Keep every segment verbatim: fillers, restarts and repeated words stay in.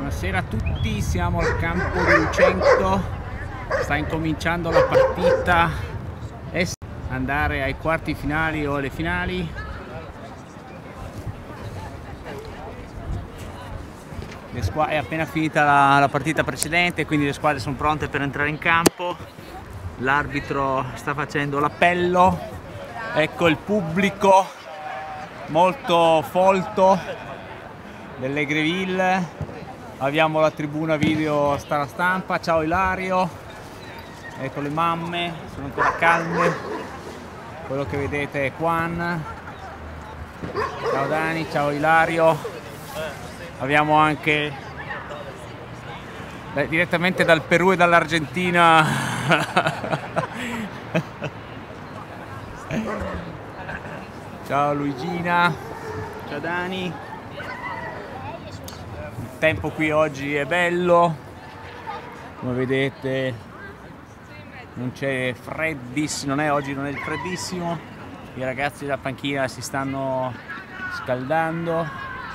Buonasera a tutti, siamo al campo di Lucento, sta incominciando la partita, andare ai quarti finali o alle finali. Le squadre, è appena finita la, la partita precedente, quindi le squadre sono pronte per entrare in campo. L'arbitro sta facendo l'appello, ecco il pubblico molto folto dell'Aigreville. Abbiamo la tribuna video Star Stampa. Ciao Ilario, ecco le mamme, sono ancora calme. Quello che vedete è Juan. Ciao Dani, ciao Ilario. Abbiamo anche beh, direttamente dal Perù e dall'Argentina ciao Luigina, ciao Dani. Il tempo qui oggi è bello, come vedete non c'è freddissimo, non è oggi non è freddissimo, i ragazzi della panchina si stanno scaldando.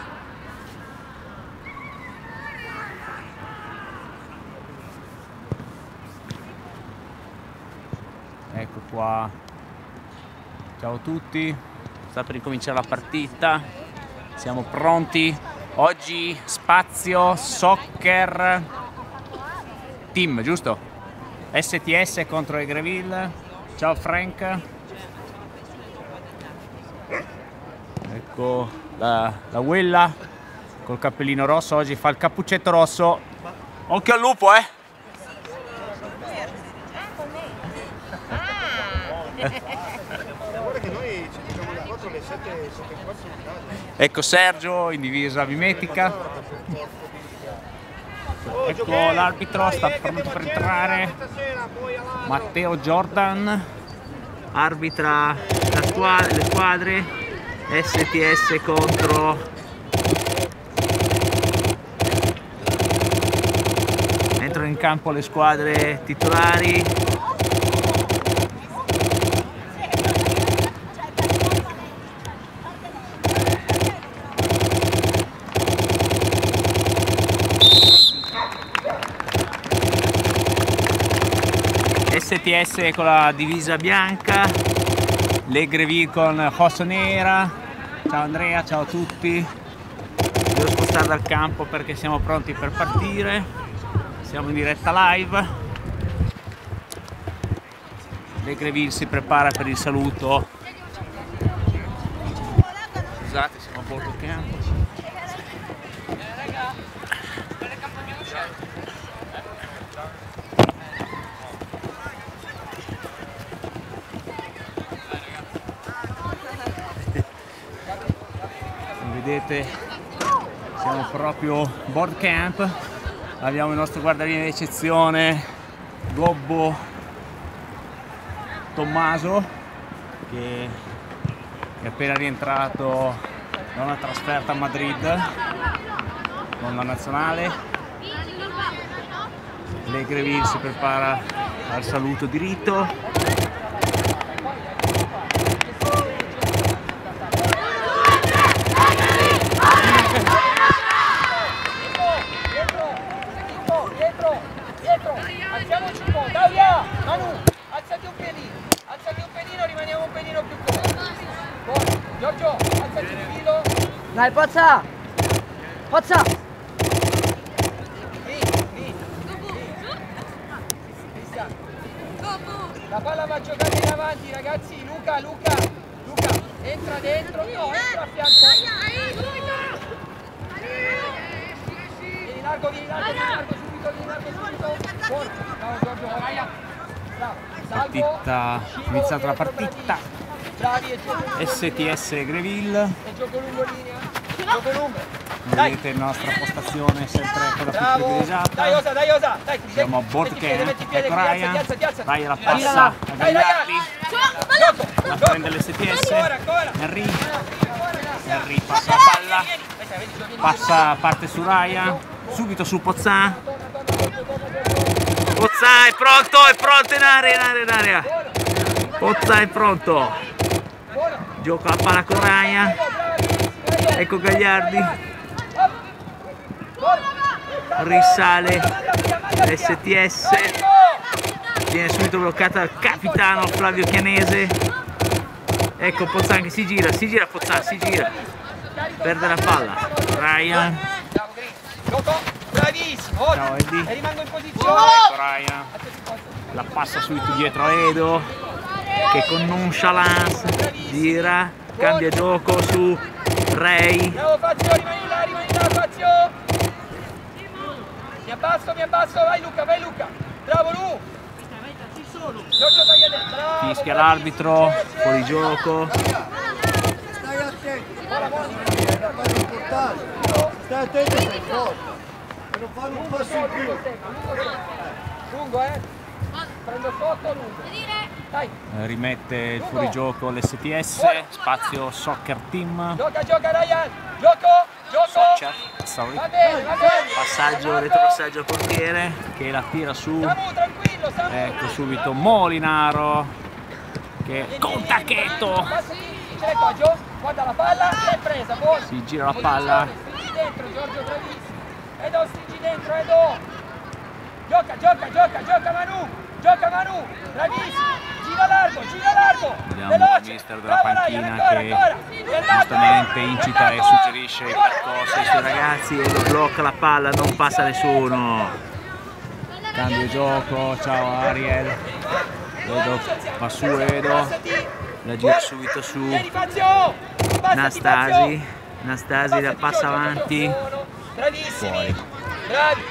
Ecco qua, ciao a tutti, sta per incominciare la partita, siamo pronti. Oggi Spazio Soccer Team, giusto? S T S contro Aigreville. Ciao Frank. Ecco la, la Wella col cappellino rosso, oggi fa il cappuccetto rosso. Occhio al lupo, eh! Ecco Sergio in divisa mimetica. Ecco l'arbitro, sta pronto per entrare. Matteo Jordan arbitra la squadra, le squadre. S T S contro entrano in campo le squadre titolari. S T S con la divisa bianca, l'Aigreville con rosso nera. Ciao Andrea, ciao a tutti. Devo spostare dal campo perché siamo pronti per partire. Siamo in diretta live. L'Aigreville si prepara per il saluto. Scusate, siamo a bordo campo. Vedete, siamo proprio board camp, abbiamo il nostro guardalinee d'eccezione Gobbo Tommaso che è appena rientrato da una trasferta a Madrid con la nazionale. L'Aigreville si prepara al saluto di rito. Alziamoci un po', dai via! Manu, alzati un piedino, alzati un pedino, rimaniamo un pedino più corto. Poi, Giorgio, alzati un filo. Dai, Pozza! Pozza! Lì, lì, lì. Cristian. La palla va giocata in avanti, ragazzi. Luca, Luca, Luca, entra dentro, no, entra a fianco. Vieni largo, vieni largo, vieni largo, subito, vieni largo, subito. Buono, bravo Giorgio, vai. Bravo. Partita, iniziata la partita. S T S Aigreville. E gioco lungo linea. Gioco lungo. Vedete la nostra postazione sempre quella più Bravo. privilegiata. Dai Osa, dai Osa, dai. Siamo a board camp. Ecco Ryan. Ryan la passa a Dai, Gagliardi. Gioco. La prende l'S T S. Ancora, ancora. Henry. Henry passa la palla. Passa, parte su Ryan. Subito su Pozzà. Pozzà è pronto, è pronto in area, in area, in area. Pozzà è pronto. Gioca la palla con Ryan. Ecco Gagliardi. risale l'S T S, viene subito bloccata dal capitano Flavio Chianese. Ecco Pozzan che si gira, si gira Pozzan, si gira, perde la palla. Ryan, bravissimo, ciao Eddie, e rimango in posizione. ecco Ryan, la passa subito dietro a Edo che con nonchalance gira, cambia gioco su Ray. Bravo Fazio, rimani là, rimani là Fazio. Mi abbasso, mi abbasso, vai Luca, vai Luca. Bravo Lu. Giorgio Tagliadelli, bravo. Fischia l'arbitro, fuori gioco. Stai attento, è una cosa importante. Stai attento sei forte. Per non fare un passo in più. Lungo, eh. Prendo sotto, lungo. Dai. Rimette il fuorigioco l'S T S, spazio Soccer Team. Gioca, gioca Ryan. Gioco, gioco. Soccer, sorry. Va bene, va bene. Passaggio, retropassaggio al portiere che la tira su. Samu, tranquillo, Samu. Ecco subito Molinaro che con tacchetto C'è qua, Gio. Guarda la palla, l'hai presa, buona. si gira la palla. Stringi dentro, Giorgio, bravissimo. Edo, stringi dentro, Edo. Gioca, gioca, gioca, gioca Manu. Gioca Manu, bravissimo. Gira largo, gira largo. Vediamo Veloce. il mister della Bravo, panchina Ryan, ancora, che ancora. È andato, giustamente eh. incita È e andato. suggerisce i percorsi ai suoi ragazzi. Edo blocca la palla, non passa nessuno. Cambio gioco, ciao Ariel. Edo va su Edo, la gira subito su Vieni, Fazio. Abbassati, Nastasi. Fazio. Nastasi la passa avanti. Bravissimi. Fuori. Bravi.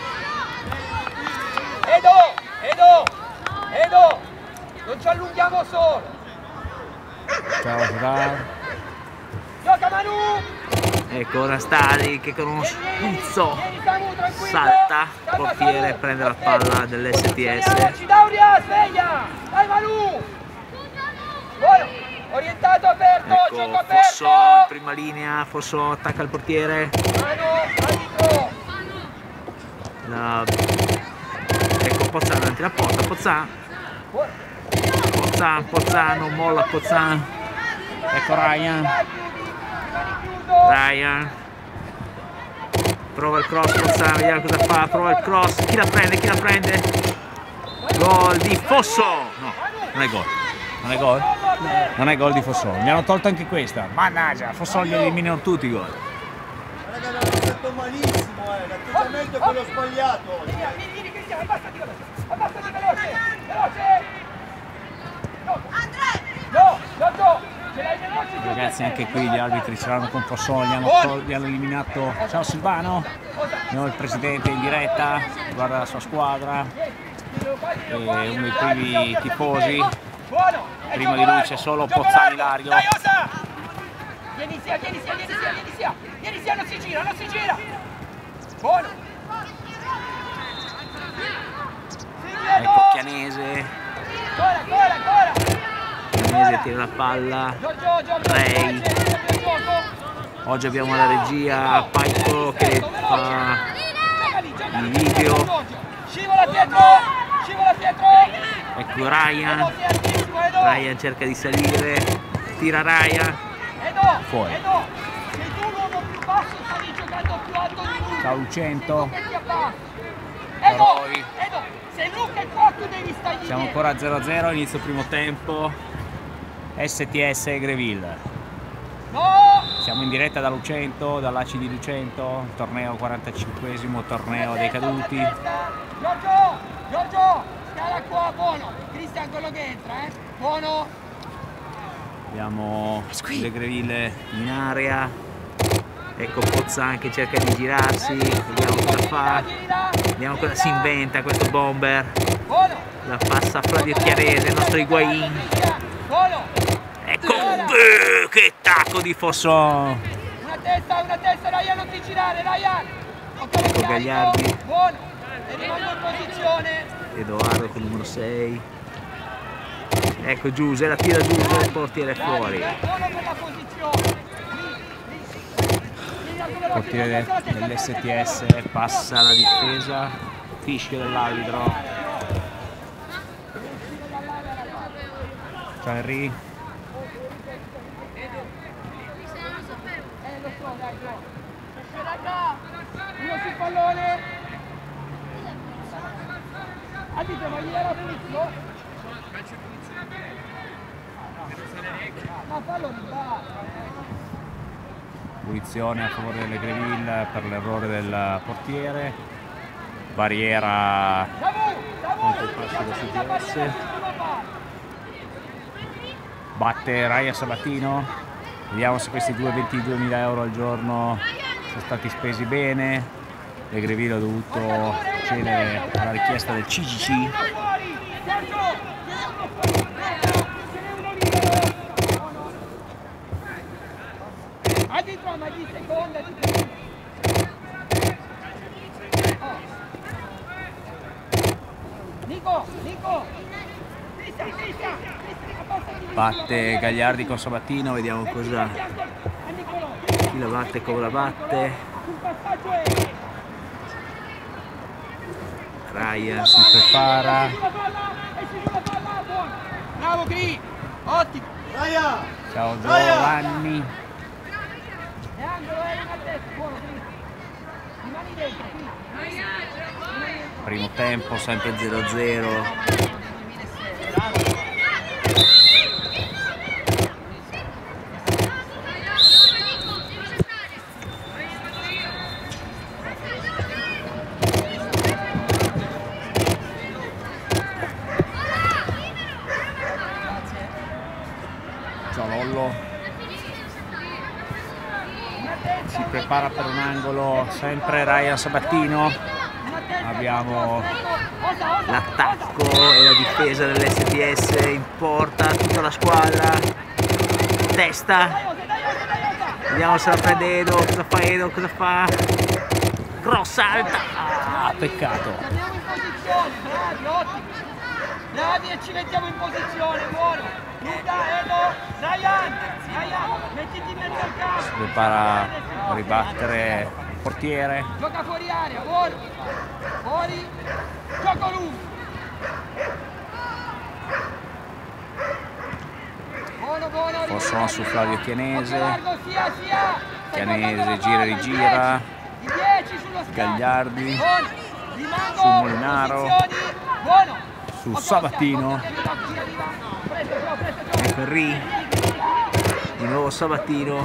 Edo, Edo, Edo. Non ci allunghiamo solo. Ciao Sudar. Gioca Manu. Ecco Nastasi che con uno Vieni, spuzzo vieni, Samu, tranquillo. salta, il Calma, portiere Samu. prende la Ok. palla dell'S T S. Posizioniamoci, Dauria, sveglia. Dai Manu. Buono. Orientato, aperto, gioco Ecco aperto. Fosso in prima linea, Fosso attacca il portiere. Manu, arbitro. La... Ecco Pozzan davanti alla porta, Pozzan, Buono. Pozzan, Pozzan, non molla Pozzan. Ecco Ryan, Dai, chiudi. Rimani chiuso. Ryan. Prova il cross Pozzan, vediamo cosa fa, prova il cross, chi la prende, chi la prende? Gol di Fosso! No, non è gol, non è gol? Non è gol di Fossò, mi hanno tolto anche questa. Mannaggia, Fossò li eliminano tutti i gol. Raga, l'hanno fatto malissimo, eh. L'atteggiamento è quello sbagliato oggi. Vieni, vieni, vieni, Cristiano, abbassati veloce. Abbassati veloce. Veloce. No. No, no, no. Ce l'hai veloce. Ragazzi, anche qui gli arbitri ce l'hanno con Fossò, gli hanno, tol- gli hanno eliminato. Ciao Silvano, abbiamo il presidente in diretta, guarda la sua squadra e uno dei primi tifosi. Buono. Prima di lui c'è solo Pozzani Lario. Dai, Osa. Vieni sia, vieni sia, vieni sia, vieni sia. Vieni sia, non si gira, non si gira. Buono. Ecco Chianese, Ancora, ancora, ancora. Chianese tira la palla. Giorgio, Giorgio, Ray. il gioco. Oggi abbiamo la regia Paico che fa i video. Scivola dietro, scivola dietro. Ecco Ryan, Ryan cerca di salire, tira Ryan. Edo, Fuori. Edo, sei tu l'uomo più basso, stavi giocando più alto di lui. Ciao Lucento. Che ti abbassi. Edo, Poi. Edo, sei Luca e qua tu devi stare lì. Siamo ancora a zero a zero, inizio primo tempo. S T S Greville. No! Siamo in diretta da Lucento, dall'A C di Lucento, torneo quarantacinquesimo torneo dei caduti. Giorgio, Giorgio, scala qua, buono. Cristian quello che entra, eh. Buono. Abbiamo le Greville in area. Ecco Pozzan che cerca di girarsi, vediamo cosa fa. Vediamo cosa si inventa questo bomber. Buono. La passa a Flavio Chiarese, il nostro Higuain. Buono. Ecco, beh, che tacco di Fossò. Una testa, una testa, Ryan, non ti girare, Ryan. Ok, Ecco Gagliardi. Buono. E rimango in posizione. Edoardo con il numero sei. Ecco Giuse, la tira Giuse, il portiere è fuori. Buono per la posizione. Il portiere dell'S T S passa la difesa, fischio dell'arbitro. Ciao Henry. Uno sul pallone. Arbitro, ma gli era finito? Ma fallo di Punizione a favore delle Greville per l'errore del portiere. Barriera contro il passo del C G S. Batte Raya Sabatino. Vediamo se questi ventiduemila euro al giorno sono stati spesi bene. Le Greville ha dovuto cedere alla richiesta del C G C. Addirittura ma di seconda di prima. Oh. Nico, Nico. Fissa, fissa. Batte Gagliardi con Sabatino, vediamo cosa chi la batte e come la batte. Raya si prepara. Bravo Gri, ottimo. Raya! Ciao Giovanni. E angolo è in altezza, buono Gri. Rimani dentro, qui. Primo tempo sempre zero a zero. Ciolollo si prepara per un angolo, sempre Ryan Sabatino. Abbiamo l'attacco e la difesa dell'S T S in porta, tutta la squadra. Testa, vediamo se la prende Edo, cosa fa Edo, cosa fa? Grossa alta, ah, peccato. Andiamo in posizione, bravi, ottimo. Bravi e ci mettiamo in posizione, buono. Luca, Edo, Ryan, Ryan, mettiti in mezzo al campo. Si prepara a ribattere il portiere. Gioca fuori area, buono. Fuori, gioco lungo. Buono, buono. Forse su Flavio Chianese. Largo, sia, sia. Chianese gira e rigira. Di dieci sullo schermo. Gagliardi. Buono. Rimango, Su Molinaro. posizioni. Buono. Su Sabatino. Ecco Ri. Di nuovo Sabatino.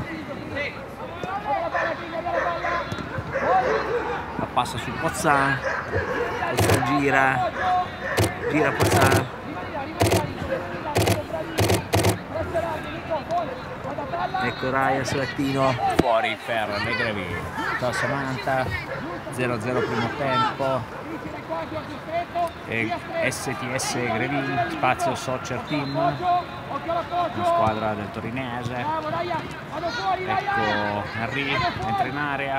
La passa su Pozzan. Pozzan gira. Gira Pozzan. Ecco Raya Sabatino. Fuori per le Greville. Ciao Samantha. zero a zero primo tempo. E S T S Greville, spazio Soccer Team, una squadra del torinese. Ecco Henry, entra in area,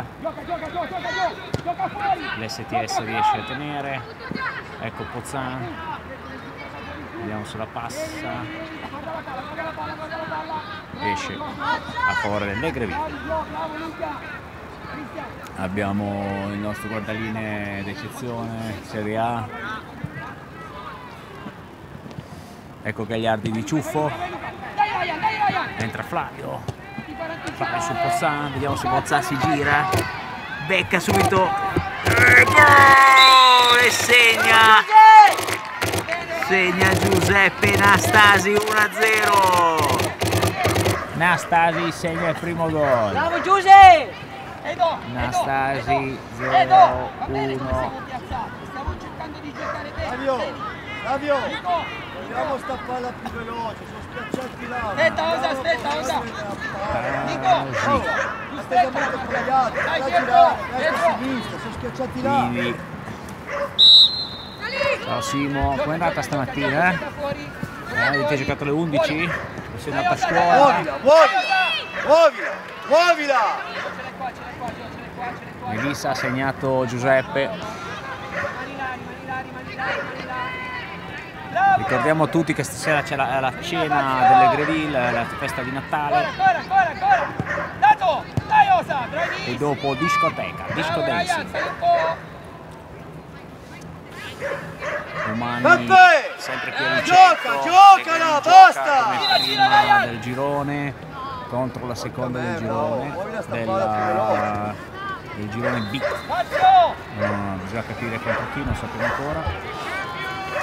l'S T S riesce a tenere. Ecco Pozzan, vediamo se la passa, esce a favore delle Greville. Abbiamo il nostro guardaline d'eccezione, Serie A. Ecco Gagliardi di ciuffo. Entra Flavio. Flavio su Pozzan, vediamo se Pozzan si gira. Becca subito. E gol! E segna! Segna Giuseppe Nastasi uno a zero. Nastasi segna il primo gol. Bravo Giuseppe! Nastasi zero uno. Stiamo cercando di giocare bene. Flavio! Flavio! Vediamo sta palla più veloce, sono schiacciati là. Aspetta, Osa, aspetta, Osa. Nico! Oh, l'atteggiamento sbagliato, Dai, da dietro, girare, destra, dietro. sinistra, sono schiacciati là. Quindi, ciao Simo, come è andata stamattina? Eh? Eh, avete giocato alle undici? Sei andata a scuola? Muovila, muovila, muovila, muovila! Melissa ha segnato Giuseppe. Ricordiamo tutti che stasera c'è la, la cena delle Greville, la festa di Natale. Ancora, ancora, ancora! Dato! Dai Osa, bravi! E dopo discoteca, disco dancing. Umani Peppe! sempre più al Gioca, centro, giocala, gioca basta! come prima del girone contro la seconda del girone, della, del girone B. Spazio! Uh, bisogna capire contro chi, non sappiamo ancora.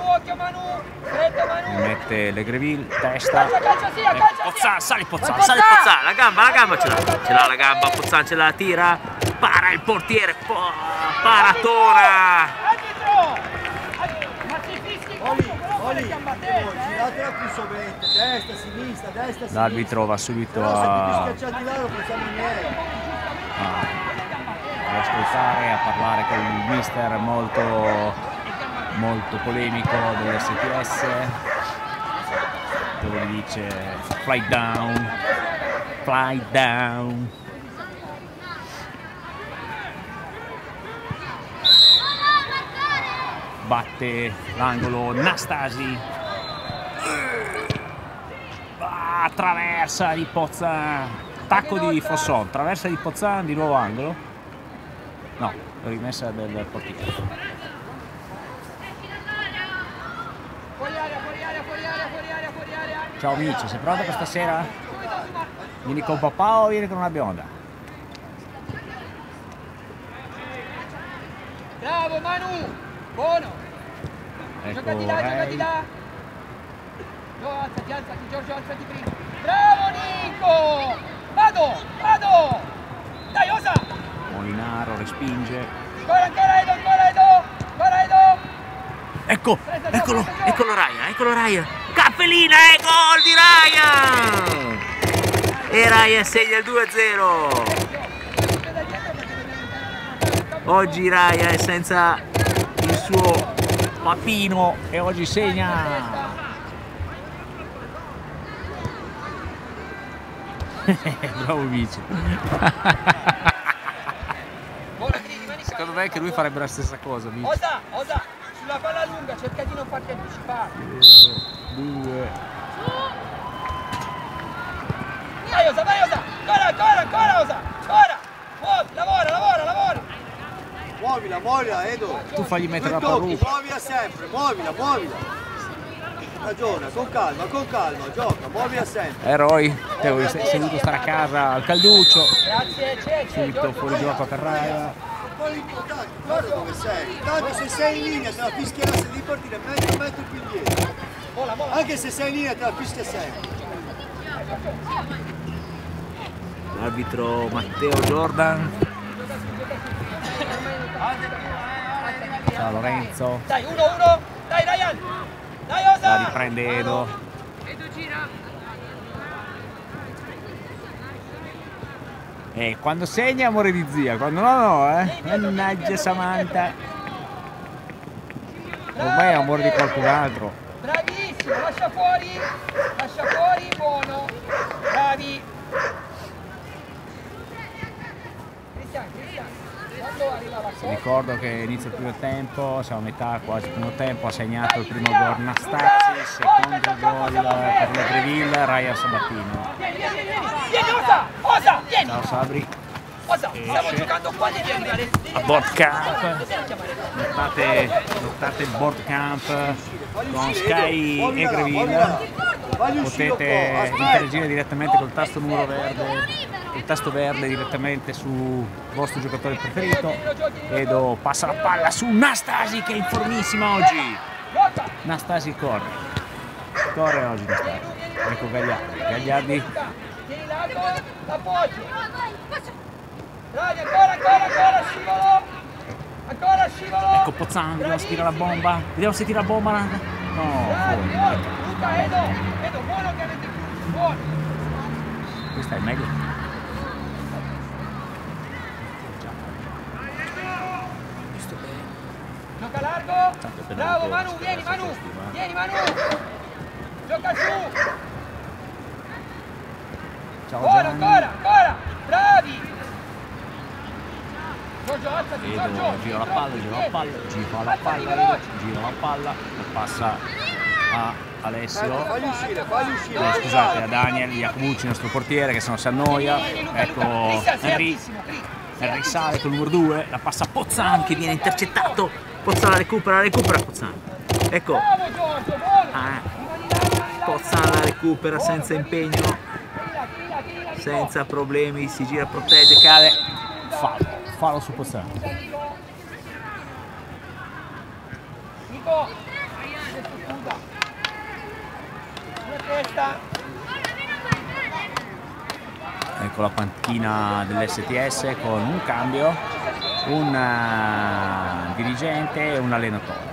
occhio Manu, stretto Manu. Mette Legreville, testa. Calcia, calcia sia, calcia sia. Pozzan, sali Pozzan, Vai, sali Pozzan! Pozzan, la gamba, la gamba ce l'ha. Ce l'ha la gamba, Pozzan ce la tira. Para il portiere, po- paratona. Arbitro! Ma si fischi Oli, comunque, però con Oli, le gambe a testa, eh. giratela più sovente, destra, sinistra, destra, sinistra. L'arbitro va subito Però se a, tutti schiacciati là non facciamo niente. ad ascoltare, a parlare con il mister molto, molto polemico dell'S T S, dove gli dice fly down, fly down. Batte l'angolo Nastasi, ah, traversa di Pozzan, attacco di Fosson, traversa di Pozzan, di nuovo angolo, no, rimessa del portiere. Fuori aria, fuori aria, fuori aria, fuori aria, fuori aria. Ciao amici, sei pronta per stasera? Vieni con papà o vieni con una bionda? Bravo Manu! Buono! Ecco Giocati là, giocati Ray, là! No, alzati, alzati, Giorgio, alzati prima! Bravo Nico! Vado, vado! Dai, osa! Molinaro respinge. Ancora, ancora Edo, ancora Edo! Ancora Edo! Ecco, eccolo, eccolo Raya, eccolo Raya. Cappellina e gol di Raya! E Raya segna il due a zero. Oggi Raya è senza il suo papino e oggi segna. Bravo Vici. Buona Gridi, mani Secondo me anche lui farebbe la stessa cosa, Vici. Osa, osa! Sulla palla lunga, cerca di non farti anticipare! Due. Vai Osa, vai Osa! Ancora, ancora, ancora Osa! Ancora! Muovi, lavora, lavora, lavora! Muovila, muovila, Edo. Tu fagli mettere la Due tocchi, parrucca. muovila sempre, muovila, muovila. Ragiona, con calma, con calma, gioca, muovila sempre. Eroi, te avevi sei dovuto stare a casa al calduccio. Grazie, c'è, c'è! Subito fuori gioco per Raya. Poi l'importante, guarda dove sei. Tanto se sei in linea te la fischierà di partire metro, un metro più indietro. Mola, mola! Anche se sei in linea te la fischia sempre. L'arbitro Matteo Jordan. Ciao Lorenzo. Dai, uno, uno! Dai, Ryan! Dai, Osa! La riprende Edo. Edo gira! E quando segna amore di zia, quando no no, eh. Mannaggia Samantha. Ormai è amore di qualcun altro. Bravissimo, lascia fuori! Lascia fuori, buono! Bravi! Cristian, Cristian! Quando arriva la Vi cosa? ricordo che inizia il primo tempo, siamo a metà quasi primo tempo, ha segnato il primo gol Nastasi, secondo gol per Legreville, Raya Sabatino. Vieni, vieni, vieni! Vieni, Osa! Osa, vieni! Ciao Sabri. Osa, stiamo giocando qua, devi arrivare! A board camp, notate, notate il board camp con Sky e Greville. Potete interagire direttamente col tasto numero verde, il tasto verde direttamente sul vostro giocatore preferito. Edo passa la palla su Nastasi che è in formissima oggi. Nastasi corre, corre oggi Nastasi. Ecco Gagliardi, Gagliardi. Tieni largo, l'appoggio! Bravi, ancora, ancora, ancora, scivolo! Ancora scivolo! Ecco Pozzan, vediamo se tira la bomba, vediamo se tira la bomba. No, Bravi, fuori. buono! Luca, Edo! Edo, buono che avete chiuso, buono! Questa è meglio. Gioca largo! Tanto per Bravo non Manu, poter vieni sperare Manu! su questi, Vieni Manu! Gioca su! Ciao Buono, Gianni. ancora, ancora! Bravi! Giorgio, alzati, Giorgio! Edo gira la palla, gira la palla, gira la palla, gira la palla, la passa a Alessio. Fagli uscire, fagli uscire. Eh, scusate, a Daniel Iacobucci, il nostro portiere, che se no si annoia. Vieni, Luca, Ecco Luca. Cristian, sei Henry, altissimo, Cristian. Henry sale con il numero due, la passa a Pozzan che viene intercettato. Pozzan la recupera, la recupera Pozzan. Ecco, Bravo Giorgio, buono! ah, Rimani là, rimani là. Pozzan la recupera senza impegno, Tira, tira, tira, Nico. senza problemi, si gira, protegge, cade. Fallo, fallo su Pozzan. Nico! adesso scusa. Una testa. Ecco la panchina dell'S T S con un cambio, un uh, dirigente e un allenatore.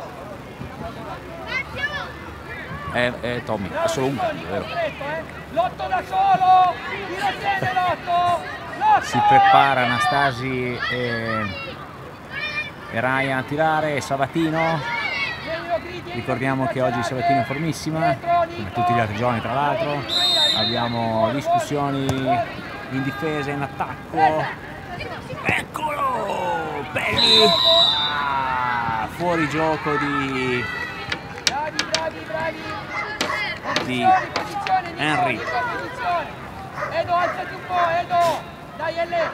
Eh, eh, Tommy, è solo un cambio, vero? Lotto da solo! Tira bene Lotto! Lotto! Si prepara Anastasi e, e Ryan a tirare, e Sabatino. Ricordiamo che oggi Sabatino è in formissima, come tutti gli altri giorni tra l'altro. Abbiamo discussioni in difesa e in attacco. Eccolo! Belli! Ah, fuori gioco di... Bravi, bravi, bravi! di Posizione, Nico, Henry. Nico, posizione. Edo, alzati un po', Edo! Dai, L!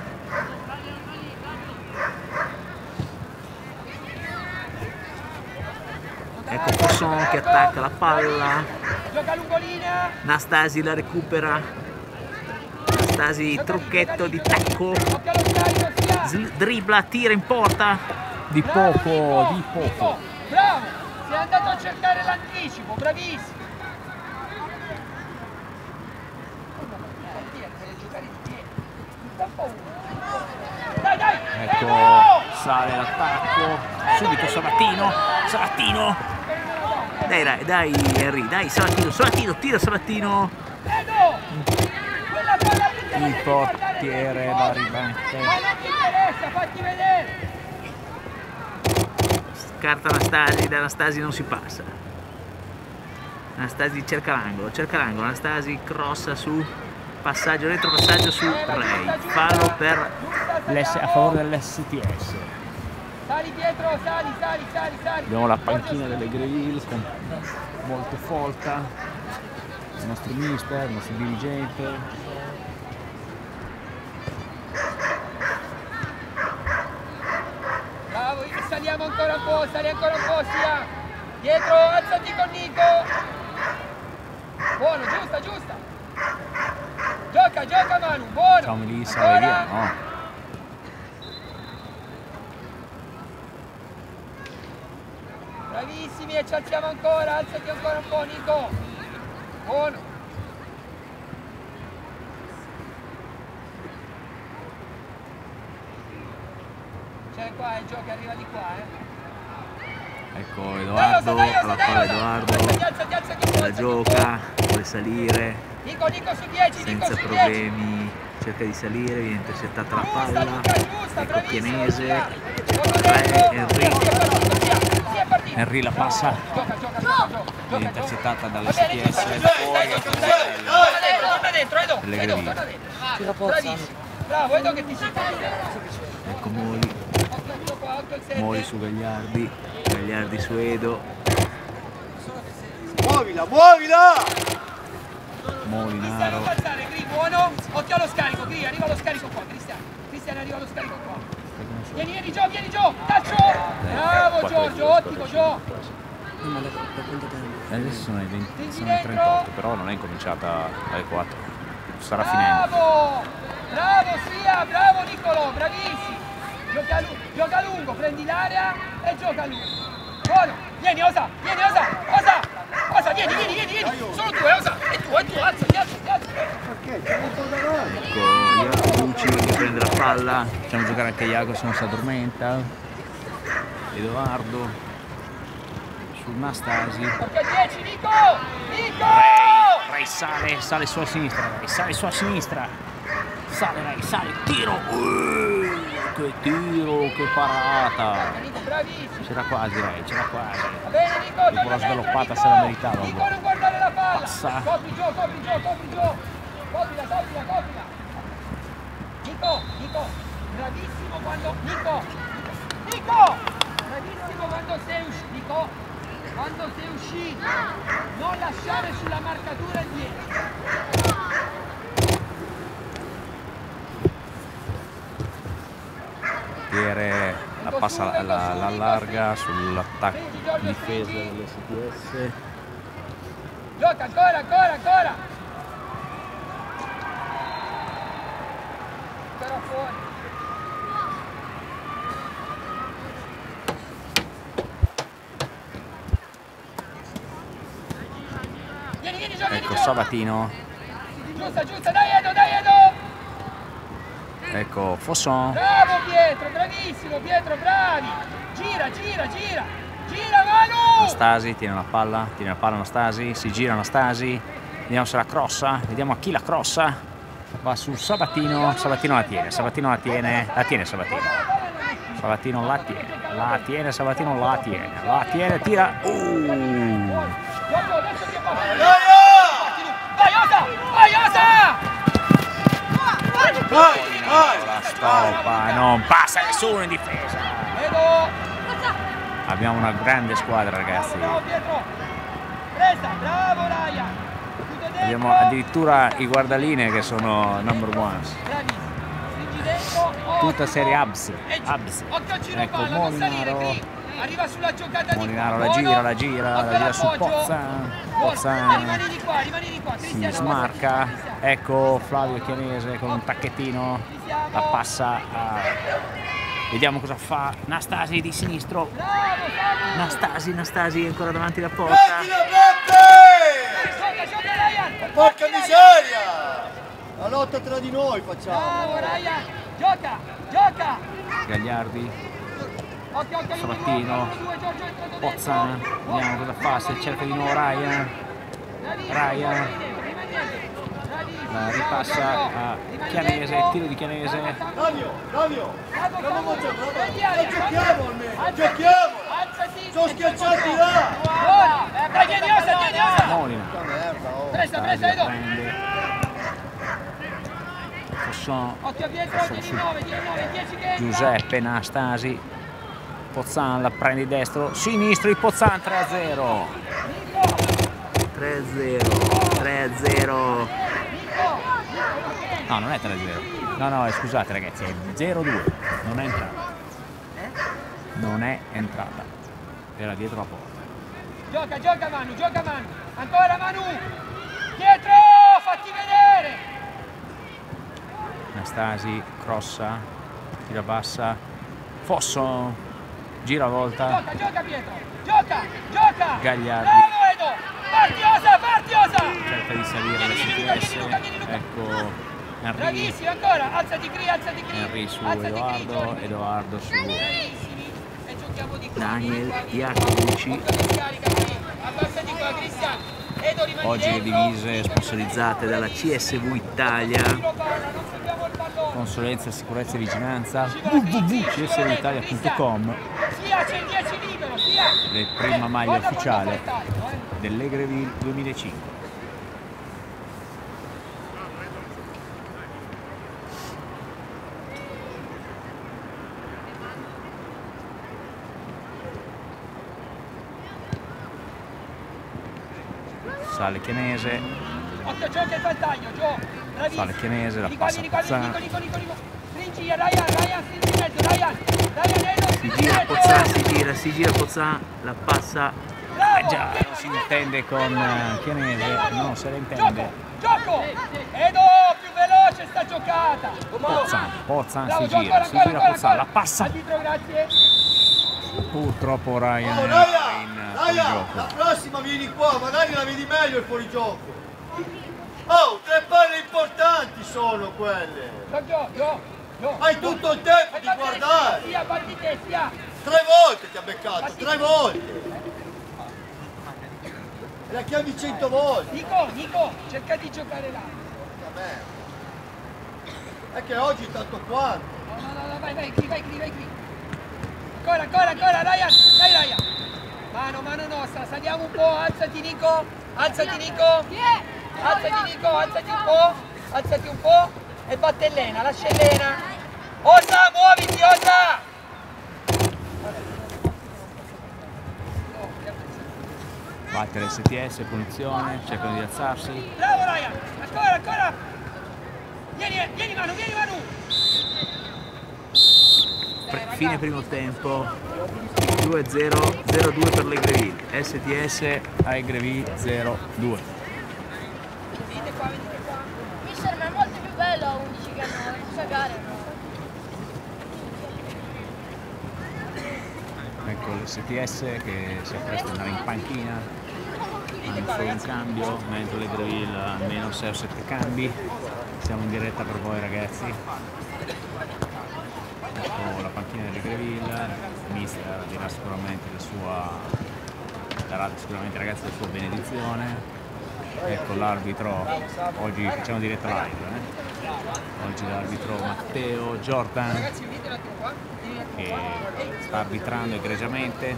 Ecco Posson che attacca la palla. Gioca lungolinea. Nastasi la recupera. Nastasi trucchetto di tacco. Occhio allo scarico, sia. Sl- dribbla, tira in porta. Di Bravo, poco, Nico, di poco. Nico, bravo! Sei andato a cercare l'anticipo, bravissimo! Dai, dai! Ecco, Edo! sale l'attacco. Subito Sabatino. Sabatino. Dai, dai, dai, Henry, dai, Sabatino, Sabatino, tira Sabatino. Edo! Quella palla lì te la Il devi guardare portiere dentro. la rimette. Ma non ti interessa, fatti vedere! Scarta Anastasi, da Anastasi non si passa. Anastasi cerca l'angolo, cerca l'angolo, Anastasi crossa su, passaggio, retropassaggio su Ray. Fallo per l'S, a favore dell'S T S. Sali Pietro, sali, sali, sali, sali! Abbiamo la panchina delle Greville con molte folta, il nostro mister, il nostro dirigente. Bravo, saliamo ancora un po', sali ancora un po', sia! Dietro, alzati con Nico! Buono, giusta, giusta! Gioca, gioca Manu, buono! Facciamo lì, sale via, no? Bravissimi e ci alziamo ancora, alzati ancora un po' Nico! Buono! C'è qua, il gioco arriva di qua, eh! Ecco Edoardo, alla palla Edoardo, la gioca, vuole salire, Nico, Nico su dieci, Nico senza su problemi, cerca di salire, viene intercettata la palla, ecco Pienese, Re, Henry, Henry la passa, viene intercettata dall'S T S, fuori, torna dentro, torna dentro, Edo, Le Edo, Greville. torna dentro. Tira Pozza. Bravissimo, bravo, Edo che ti si ecco Moli, Moli su Gagliardi, Gagliardi su Edo, Muovila, muovila! Molinaro, passare, Gri, buono, occhio allo scarico, Gri, arriva allo scarico qua, Cristiano, Cristiano arriva allo scarico qua. Vieni, vieni Gio, vieni Gio, calcio! Bravo Giorgio, ottimo Gio! adesso sono le venti, sono le trentotto, però non è incominciata alle quattro, starà finendo. Bravo! Bravo sia, bravo Niccolò, bravissimi! Gioca, lu gioca lungo, prendi l'area e gioca lungo. Buono, vieni Osa, vieni Osa, Osa! Osa, vieni, vieni, vieni, vieni! Sono due, Osa! È tu, è tu, alzati, alzati, alzati! Perché? C'è molto davanti. Ecco Iaco Bucci che prende la palla, facciamo giocare anche Iaco se non si addormenta. Edoardo sul Nastasi. Occhio a dieci, Nico! Nico! Ray, Ray sale, sale su a sinistra, Ray, sale su a sinistra. Sale Ray, sale, tiro! Uh, che tiro, che parata! Nico, bravissimo! C'era quasi Ray, c'era quasi. Va bene Nico, Dopo torna la dentro, sgaloppata Nico! se la meritava. Nico, non guardare la palla! Passa. Copri Gio, copri Gio, copri Gio! Coprila, coprila, coprila! Nico, Nico, bravissimo quando... Nico! Nico! Bravissimo quando sei uscito, Nico! Quando sei uscito! Non lasciare sulla marcatura indietro! Portiere la passa, la, la, la larga sull'attacco difesa dell'S T S. Gioca ancora, ancora, ancora! Ancora fuori! Sabatino. Giusta, giusta, dai Edo, dai Edo! Ecco Fosson. Bravo Pietro, bravissimo Pietro, bravi! Gira, gira, gira! Gira Manu! Anastasi tiene la palla, tiene la palla Anastasi, si gira Anastasi, vediamo se la crossa, vediamo a chi la crossa, va sul Sabatino, Sabatino la tiene, Sabatino la tiene, la tiene Sabatino, Sabatino la tiene, la tiene, Sabatino la tiene, la tiene, tira, uh. Vai Osa! Vai Osa! La stoppa, non passa nessuno in difesa. Edo! Abbiamo una grande squadra ragazzi. Bravo Pietro! Presa, bravo Ryan! Chiude dentro! Abbiamo addirittura i guardaline che sono number ones. Bravissimo! Stringi dentro! Tutta serie Abs. E giù. Abs. Occhio al giro Ecco palla, non salire, Molinaro. qui! Arriva sulla giocata Molinaro di la qua. gira, Buono. la gira, Occhio la gira su all'appoggio. Pozzan. Buono. Pozzan Rimani di qua, rimani di qua. si Cristiano, smarca. Cristiano. Ecco Flavio Chianese con un tacchettino. La passa a... Vediamo cosa fa Nastasi di sinistro. Bravo, Samu! Nastasi, Nastasi ancora davanti alla porta. Mettila, Beppe! Gioca, gioca Ryan! Porca miseria! La lotta tra di noi facciamo. Bravo Ryan! Gioca, gioca! Gagliardi, Occhio, occhio, Sabatino, uno, due, Giorgio, entra dentro. Pozzan, vediamo cosa fa, se cerca di nuovo Ryan. Bravissimo, Ryan. rimani dentro, rimani dentro. Bravissimo, La bravo, ripassa Giorgio. a Rimani Chianese, dentro. tiro di Chianese. Bravo, Samu. Davio, Davio! Bravo, Andiamo Samu. a giocare, Prendi bravo. aria, Giochiamo Samu. almeno, Alzati. giochiamo! Alzati. Sono schiacciati là! Buona. Dai, tieni Osa, tieni Osa. Molina. Puttana merda, oh. Presta, presta, Edo. Prende. Fosson, Occhio a Pietro, tieni il nove, tieni il nove, dieci che entra. Giuseppe Nastasi. Pozzan la prende di destro, sinistro di Pozzan, tre a zero. tre a zero, tre a zero. No, non è tre a zero. No, no, scusate ragazzi, è zero a due. Non è entrata. Non è entrata. Era dietro la porta. Gioca, gioca Manu, gioca Manu. Ancora Manu. Dietro, fatti vedere. Nastasi, crossa, tira bassa. Fosso, gira a volta. Gioca, gioca Pietro. Gioca, gioca. Gagliardi. Bravo Edo. Parti Osa, parti Osa. Cerca di salire Vieni, alla vieni, Luca, C T S. vieni, Luca, vieni, Luca. Ecco Henry. Bravissimo ancora. Alzati Cri, alzati Cri. Henry su Alzati Cri, Edoardo, Giorgio. Edoardo su Bravissimi. E giochiamo di qua. Daniel vieni qua, vieni Iacobucci. qua. Occhio che scarica qui. Abbassati qua, Cristian. Edo, rimani Oggi le dentro. divise sponsorizzate dalla C S V Italia, Giro palla, non seguiamo il pallone. consulenza, sicurezza e vigilanza, w w w punto c s v italia punto com, Sia, c'è il dieci libero, sia. le prima maglia Guarda quando ufficiale fa il taglio, eh. dell'Egreville duemilacinque. Sale Chianese, Occhio, gioca il vantaggio, Gio. Bravissimo. Sale Chianese, la Di qua, passa di qua, di qua, Pozzan. di qua, di qua, di qua. Stringi, Ryan, Ryan, stringi in mezzo, Ryan. Ryan, Edo, si stringi in gira mezzo. Pozzan, si gira, si gira Pozzan, la passa. Bravo. Eh già, non si intende con eh, Chianese, no, se la intende. Gioco, gioco. Edo, più veloce sta giocata. Pozzan, Pozzan Bravo, si gioco, gira, ancora, si gira ancora, Pozzan, ancora. la passa. Arbitro, grazie. Purtroppo Ryan Oh, è Ryan! in Ryan, la fuorigioco. prossima vieni qua, magari la vedi meglio il fuorigioco. Oh, tre palle importanti sono quelle. Gio, Gio, Gio, Gio. Hai tutto il tempo di guardare. Sia, batti te, sia. Tre volte ti ha beccato, tre volte. E la chiami cento volte. Nico, Nico, cerca di giocare là. Vabbè. È che oggi tanto quanto. No, no, no, no, vai, vai, qui, vai, qui, vai, qui. Ancora, ancora, ancora, Ryan, dai Ryan. Mano, mano nostra, saliamo un po', alzati Nico, alzati Nico. Alzati Nico, alzati un po', alzati un po' e batte Elena, lascia Elena. Osa, muoviti, Osa! Battere S T S, punizione, cercano di alzarsi. Bravo Ryan, ancora, ancora. Vieni, vieni Manu, vieni Manu. Pre- fine primo tempo, due a zero, zero a due per l'Egreville, S T S a Egreville zero a due. Venite qua, venite qua. Mister, ma è molto più bello a undici che a nove, questa gara no? Ecco l'S T S che si appresta ad andare in panchina. hanno solo un cambio, mentre le Greville almeno sei o sette cambi. Siamo in diretta per voi ragazzi. Ecco la panchina delle Greville, il mister dirà sicuramente la sua, darà sicuramente ragazzi la sua benedizione. Ecco l'arbitro, oggi facciamo diretta live, eh? Oggi l'arbitro Matteo Jordan che sta arbitrando egregiamente.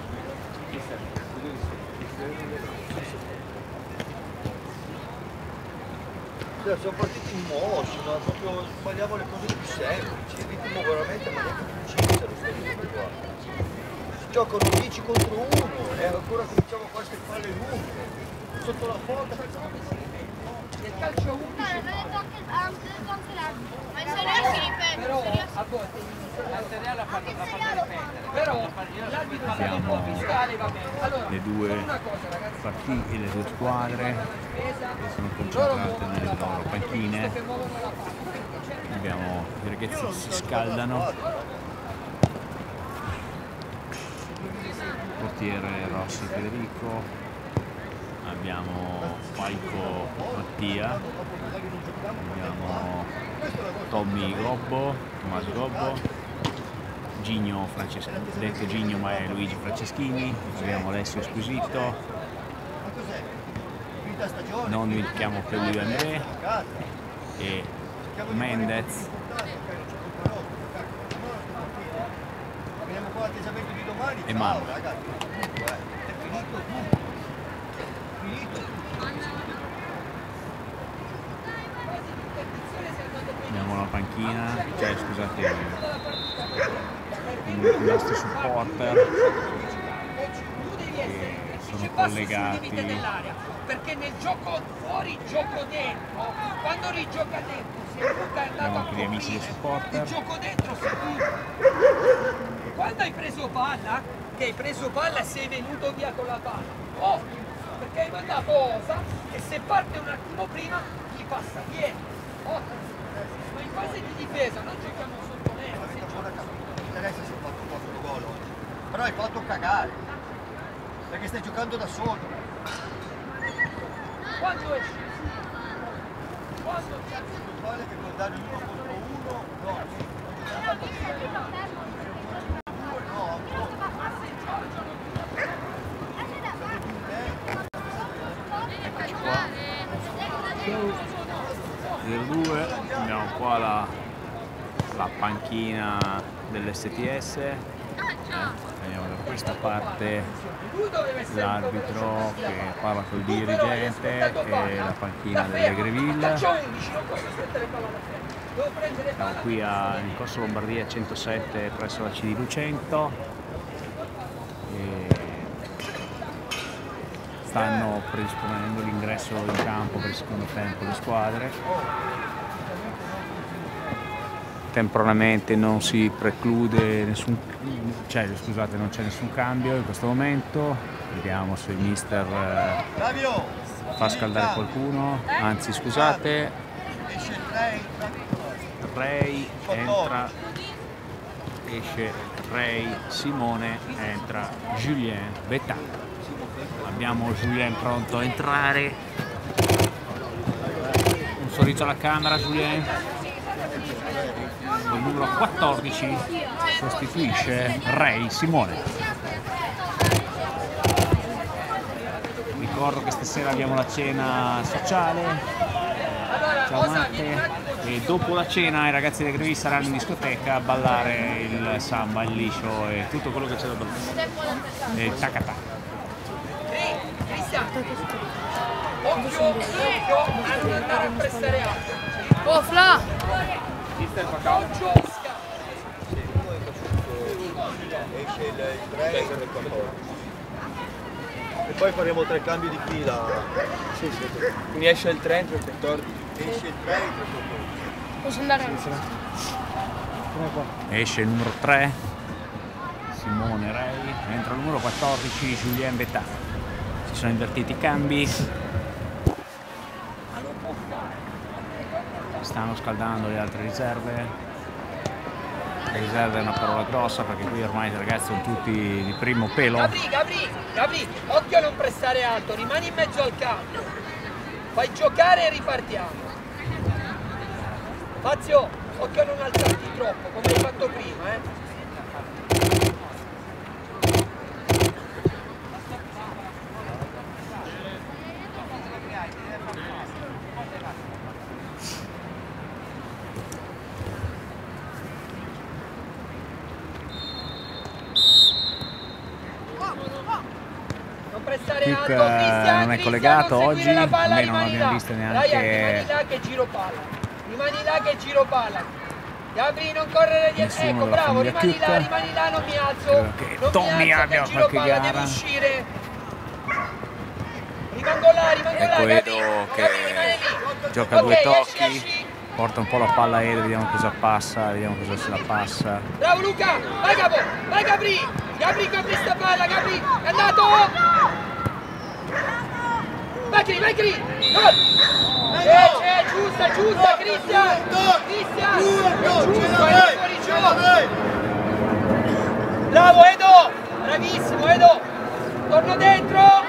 Siamo partiti in motion, no? Proprio sbagliamo le cose più semplici, il ritmo veramente ma neanche più sincero sto ritmo qua. Si giocano dieci contro uno e ancora cominciamo a queste palle lunghe. Sotto la porta del calcio undici però a volte la parte ripetere però l'arbitro Abbiamo fiscale va bene. Allora, le due partite, le due squadre che sono concentrate nelle loro panchine. Abbiamo i ragazzi che si scaldano, portiere Rossi Federico, abbiamo Falco Mattia, abbiamo Tommy Gobbo, Tommaso Gobbo, Gigno Francesco, detto Gigno ma è Luigi Franceschini, abbiamo Alessio Squisito, non dimentichiamo Claudio André e Mendez. E Manu. Abbiamo la panchina, cioè scusate, i nostri supporter che sono collegati. Perché nel gioco fuori, gioco dentro, quando rigioca dentro, se Luca è andato Abbiamo a anche gli amici del supporter. il gioco dentro si chiude. Quando hai preso palla, che hai preso palla e sei venuto via con la palla, ottimo, perché hai mandato Osa e se parte un attimo prima gli passa dietro, ottimo. Ma in fase di difesa non giochiamo sotto leva, se mi interessa se hai fatto quattro gol oggi, però hai fatto cagare, perché stai giocando da solo. quando esci? Quando c'è? Non vale che guardare uno contro uno, no, Eccoci qua. zero due, abbiamo qua la, la panchina dell'S T S, eh, vediamo da questa parte l'arbitro che parla col dirigente e la panchina delle Greville. Siamo qui a, in Corso Lombardia centosette presso la C D Lucento e stanno predisponendo l'ingresso in campo per il secondo tempo le squadre. Temporaneamente non si preclude nessun, cioè scusate, non c'è nessun cambio in questo momento. Vediamo se il mister eh, fa scaldare qualcuno, anzi scusate, Ray entra, esce Ray Simone, entra Julien Bettin. Abbiamo Julien pronto a entrare, un sorriso alla camera Julien. Il numero quattordici sostituisce Ray Simone. Ricordo che stasera abbiamo la cena sociale. Ciao Matte. E dopo la cena i ragazzi delle Greville saranno in discoteca a ballare il samba, il liscio e tutto quello che c'è da ballare. E il tacata. Occhio, occhio a non andare a prestare altro. Oh, Fla! Occhio, esce il tre e poi faremo tre cambi di fila. Sì, sì. Quindi esce il tre, entra il quattordici. Esce il tre e il quattordici. Posso andare? Esce il numero tre Simone Ray, entra il numero quattordici Julien Bettin. Si sono invertiti i cambi, stanno scaldando le altre riserve. riserva è una parola grossa perché qui ormai i ragazzi sono tutti di primo pelo. Gabri, Gabri, Gabri, occhio a non pressare alto, rimani in mezzo al campo. Fai giocare e ripartiamo. Fazio, occhio a non alzarti troppo, come hai fatto prima, eh. Kik non è collegato oggi, almeno non abbiamo visto neanche. Rimani là che giro palla, rimani là che giro palla. Gabri, non correre dietro, ecco bravo, rimani là, rimani là, non mi alzo. Non Tommy mi alzo, abbia che giro qualche palla, gara. devo uscire. Rimango là, rimango là, Ecco, Gabri, vedo che Gabri, rimani lì. gioca a due Ok, tocchi, esci, esci. porta un po' la palla a Ede, vediamo cosa passa, vediamo cosa se la passa. Bravo Luca, vai Gabo, vai Gabri, Gabri copri sta palla, Gabri, è andato! Vai Cri, vai Cri, gol! C'è, c'è, giusta, giusta, Cristian! Cristian! È giusto, è fuori gioco! Bravo Edo! Bravissimo Edo! Torno dentro!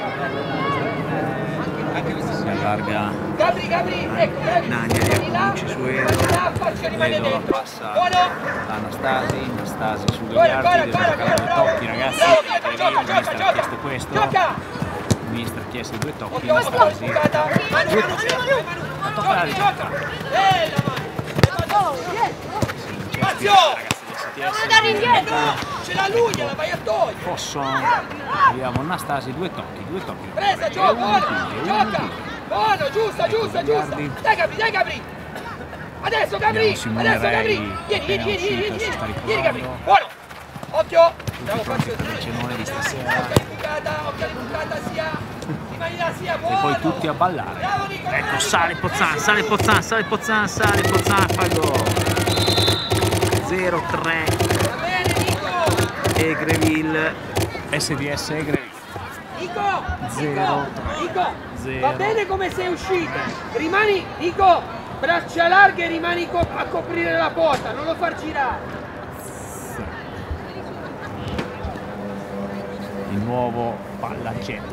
Si allarga Gabri, Gabri, ecco, Gabri! Nagna, Rimani là, Riacucci su rimani Edo. là, faccio rimane Edo la dentro! passa Buono! Anastasi, Anastasi su due Guarda, yardi, guarda, deve guarda, giocare bravo! due tocchi ragazzi, Bravo, perché gioca, il gioca, mister ha gioca! chiesto questo. Gioca! Il mister ha chiesto due tocchi, Occhio, occhio, Anastasi. bucata! Manu, Manu, ce l'hai, Manu! Gioca, gioca! Bella Manu! Fazio! Devo andare indietro! No, ce l'ha lui, gliela vai a togliere! Posso, vediamo Anastasi, due tocchi, due tocchi. Presa, gioca, buono! Uno, Gioca! Buono, giusta, giusta, giusta! Dai Gabri, dai Gabri! Adesso Gabri! Adesso Gabri! Vieni, vieni, vieni, vieni, vieni! Vieni Gabri! Buono! Occhio! Bravo, Fazio! il cenone di stasera. Occhio all'imbucata, occhio all'imbucata, sia! Rimani là, sia, buono! E poi tutti a ballare. Bravo Nico! Ecco, sale Pozzan, sale Pozzan, sale Pozzan, sale Pozzan, fa il gol. zero tre Va bene Nico! Egreville, S D S Egreville. Nico! Zero, Nico! Nico! zero. Va bene come sei uscito! Rimani, Nico! Braccia larghe e rimani co a coprire la porta, non lo far girare! Di nuovo palla al centro.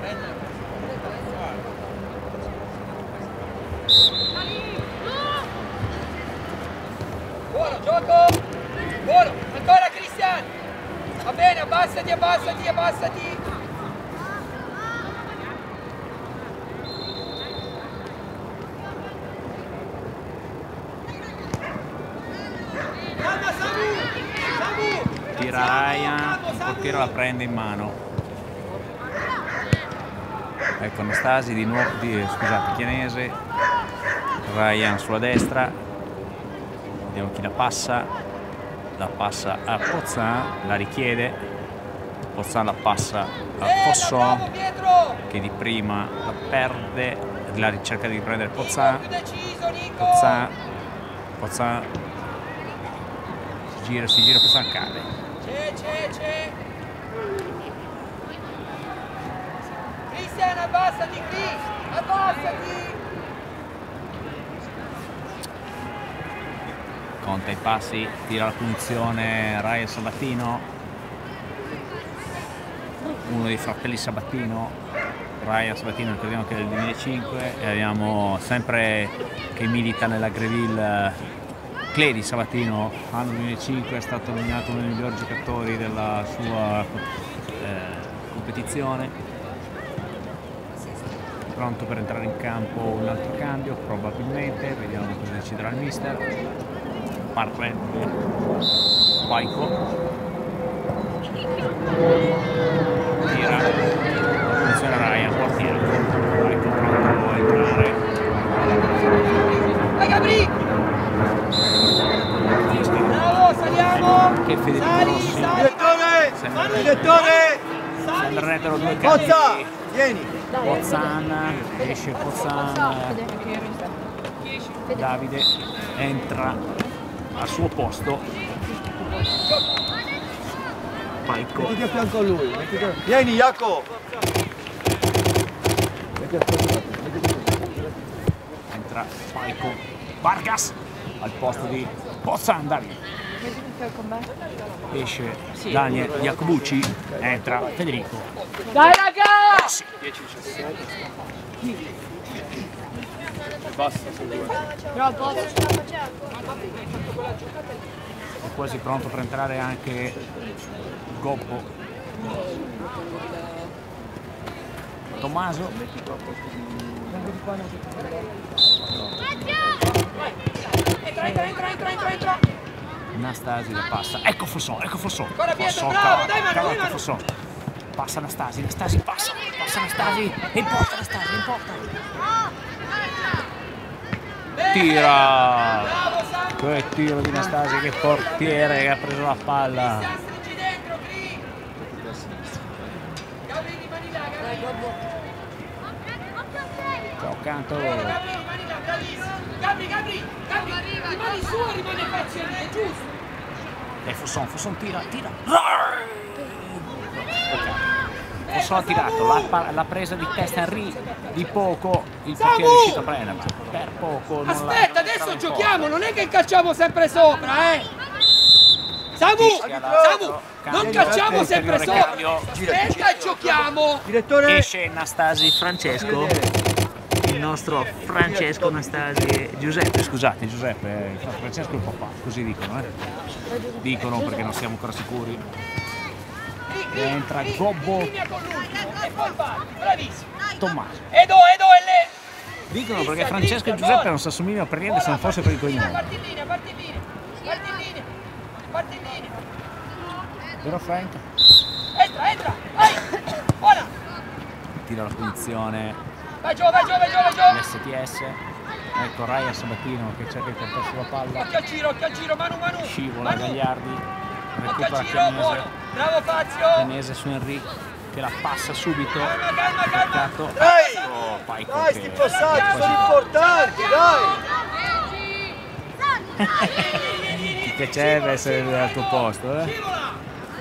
Buono, gioco! Buono! Ancora Cristian! Va bene, abbassati, abbassati, abbassati! Calma Samu! Samu! Tira Ryan, il portiere la prende in mano. Ecco Anastasi di nuovo, di, scusate, Chianese. Ryan sulla destra. Vediamo chi la passa. La passa a Pozzan, la richiede. Pozzan la passa a Fosson, che di prima la perde, la ricerca di riprendere Pozzan. Pozzan, Pozzan si gira, si gira, Pozzan cade. C'è, c'è, c'è! Cristian, abbassati, Cris! Abbassati! Conta i passi, tira la punizione Ryan Sabatino, uno dei fratelli Sabatino. Ryan Sabatino ricordiamo che è del duemilacinque, e abbiamo sempre che milita nella Greville Cledi Sabatino, anno duemilacinque, è stato nominato uno dei migliori giocatori della sua eh, competizione. Pronto per entrare in campo un altro cambio probabilmente, vediamo cosa deciderà il mister. Parrebbe Paico, tira, funziona Ryan, portiere, Paico pronto a entrare. Vai Gabri! Bravo, saliamo! Che Federico Sali, Rossi. sali! Direttore! Sembra, Direttore! sembrerebbero due Pozza! cambi. Vieni! Pozzan, esce Pozzan, Davide entra al suo posto. Paico. Mettiti a fianco a lui. Mettiti a... Vieni Jacopo! Entra Paico. Vargas al posto di Pozzan, Davide. Esce Daniel Iacobucci, entra Federico. Dai raga! Basta, Bravo. È quasi pronto per entrare anche Gobbo. Tommaso. Entra, entra, entra, entra, entra, entra. Anastasi la passa. Ecco Fosson, ecco Fosson. Ancora Pietro, Fosson, bravo, dai, Manu, cavolo, dai, Manu. Fosson. Passa Anastasi, Anastasi passa, passa Anastasi. E in porta Anastasi, in porta. Tira. Bravo Samu. Che tiro di Anastasi, che portiere che ha preso la palla. Stringi dentro, Cri. Gabri, rimani là, Gabri. Ciao canto. Gabri, rimani là, bravissimo. Gabri, Gabri, Gabri, rimani su e rimani facile, è giusto. E Fosson, Fosson tira, tira. Fosson ha tirato, l'ha presa di testa Henry di poco, il portiere è riuscito a prenderla. Per poco non Aspetta, adesso giochiamo, non è che calciamo sempre sopra, eh. Samu, Fischia l'altro, Samu, non cambio, calciamo sempre ulteriore sopra. cambio. Aspetta e giochiamo. Direttore, Esce Anastasi Francesco, il nostro Francesco Anastasi, Giuseppe, scusate Giuseppe, eh, Francesco è il papà, così dicono, eh. Dicono perché non siamo ancora sicuri. Entra Gobbo, Linea con l'ultimo e poi vai, bravissimo. Tommaso. Edo, Edo, e le. Dicono perché Francesco e Giuseppe non si assomigliano per niente se non fosse per il cognome. Parti in linea, parti in linea, parti in linea, parti in linea. Vero Frank? Entra, entra, vai, buona. Tira la punizione, Vai giù, vai giù, vai giù, vai giù. l'S T S. Ecco Raya Sabatino che cerca di portare sulla palla. Occhio al giro, occhio al giro, Manu, Manu. Scivola Manu. Gagliardi, Occhio recupera al giro, buono. Chianese. Bravo Fazio. Chianese su Henry che la passa subito. Calma, calma, calma. Peccato. Dai! Ecco, Paico dai, che- sti passaggi sono importanti, dai! Ti piacerebbe essere al tuo posto, eh? Scivola.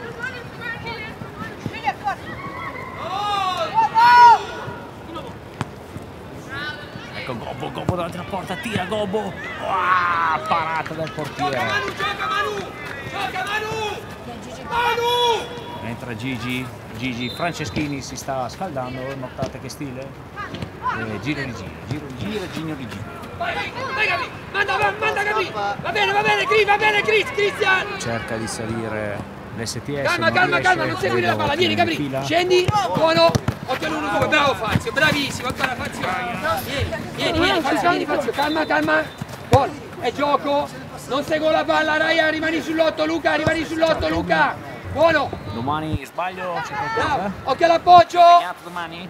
Ecco Gobbo, Gobbo davanti alla porta, tira Gobbo. Ah, parata dal Gioca portiere. Manu, gioca Manu. Gioca Manu. Manu. Entra Gigi, Gigi Franceschini si sta scaldando, notate che stile? Eh, giro di giro, giro di giro, giro di giro. Vai, vai, vai Gabri. Manda, va- manda Gabri. Va bene, va bene, Cri, va bene, Chris, Cristian. Cerca di salire l'S T S. Calma, calma, calma, non seguire la palla. Vieni Gabri, scendi, buono. Occhio all'uno due, bravo Fazio, bravissimo, ancora Fazio. Vieni, vieni, vieni Fazio, vieni Fazio, calma, calma. Buono, è gioco. Non seguo la palla, Raya, rimani sull'otto Luca, rimani sull'otto Luca. Buono, Domani sbaglio, c'è qualcosa? bravo, occhio all'appoggio. Segnato domani?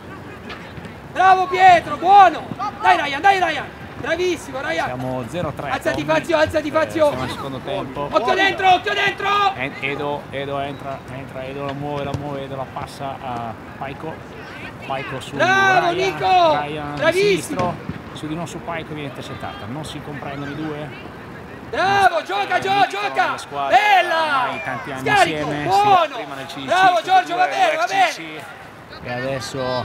Bravo Pietro, buono. Dai Ryan, dai Ryan. Bravissimo Ryan. Siamo zero tre. Alzati Fazio, alzati Fazio. Siamo al secondo tempo. Occhio dentro, occhio dentro. En- Edo, Edo entra, entra, Edo la muove, la muove, Edo la passa a Paico. Paico su Bravo, Ryan, Nico! Ryan di Bravissimo! sinistro, su di non su Paico viene intercettata. Non si comprendono i due. Bravo, gioca, gioca, gioca. La squadra, Bella. ormai tanti anni Scarico, insieme, buono. sì, prima nel C C, Bravo tutti e Giorgio, due, va bene, ex va bene. C C. E adesso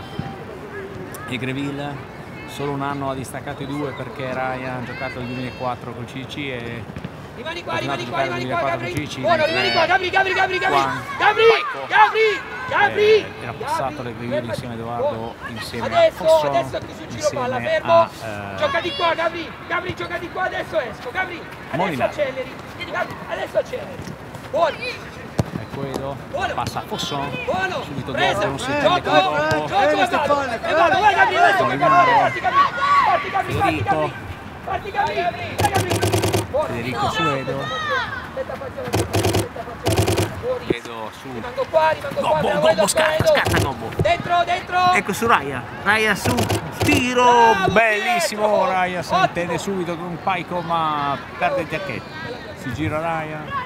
i Greville. Solo un anno ha distaccato i due perché Ryan ha giocato nel duemilaquattro con C C e Rimani qua, ha rimani continuato qua, a giocare rimani nel qua, duemilaquattro Gabri. con C C. Buono, rimani qua, Gabri, Gabri, Gabri, Gabri. Juan, Gabri, Paico. Gabri, Gabri. Eh, era passato Gabri. le Greville insieme a Edoardo, insieme Adesso, a Fosson, adesso qui sul giro palla, insieme fermo. a eh, Gioca di qua, Gabri. Gabri, gioca di qua, adesso esco. Gabri, adesso Molinari. acceleri. Gabri, adesso acceleri. Buono, ecco Edo, Buono. passa a Fosson, buono. subito Presa, dopo, non si gioco, intende con gioco, dopo. Bene, e Stefano, vado. E vado, vai Gabri, adesso che Molinari. parti Gabri. Parti Gabri, parti Federico. Gabri. Parti Gabri, vai Gabri. Buono. Federico su Edo, Aspetta, facciamo, aspetta, facciamo. Buoni. Edo su Rimango qua, rimango qua, Gobbo, bravo, Gobbo Edo, scatta, Edo. scatta Gobbo. Dentro, dentro. Ecco su Raya, Raya su, tiro, Bravo, bellissimo, Pietro. Raya si Ottimo. intende subito con un Paico ma perde il giacchetto, si gira Raya.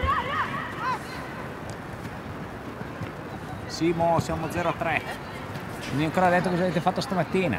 Simo, siamo zero a tre, non mi hai ancora detto cosa avete fatto stamattina.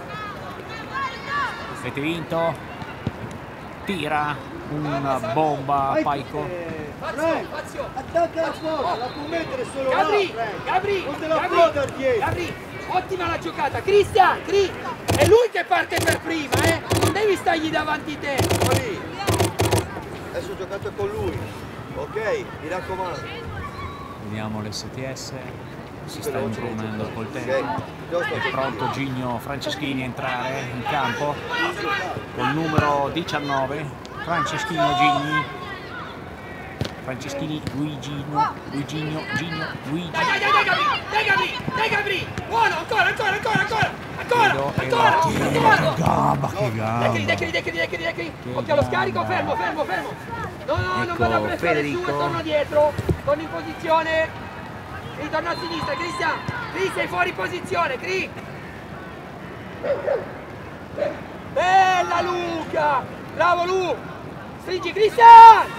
Avete vinto, tira una bomba Paico. Fazio, Fazio. Attacca la squadra, la può mettere solo là, Gabri, Frank. Gabri, Non te la può dar Gabri, dietro. Gabri, ottima la giocata. Cristian, Cri, è lui che parte per prima, eh? Non devi stargli davanti te. Lì. Adesso ho giocato con lui. Ok, mi raccomando. Vediamo l'S T S, si sta Veloce, imbrunendo col ok. tempo. È pronto Gigno Franceschini a entrare in campo col numero diciannove. Franceschino Gigni. Franceschini Luigino, Luigino, Gigno, Luigi. Dai, dai, dai, dai, Gabri! Dai, Gabri! Dai, Gabri! Buono, ancora, ancora, ancora, ancora! Ancora, Edo, Edo, ancora, Edo, ancora! che gamba, che Decri, gamba. decri, decri, decri, decri! Che Occhio allo scarico, gamba. fermo, fermo, fermo! No, no, non Ecco, vado a pressare su e Federico. torno dietro! Torno in posizione! Ritorno a sinistra, Cristian! Cri, sei fuori posizione, Cri! Bella Luca! Bravo Lu! Stringi Cristian!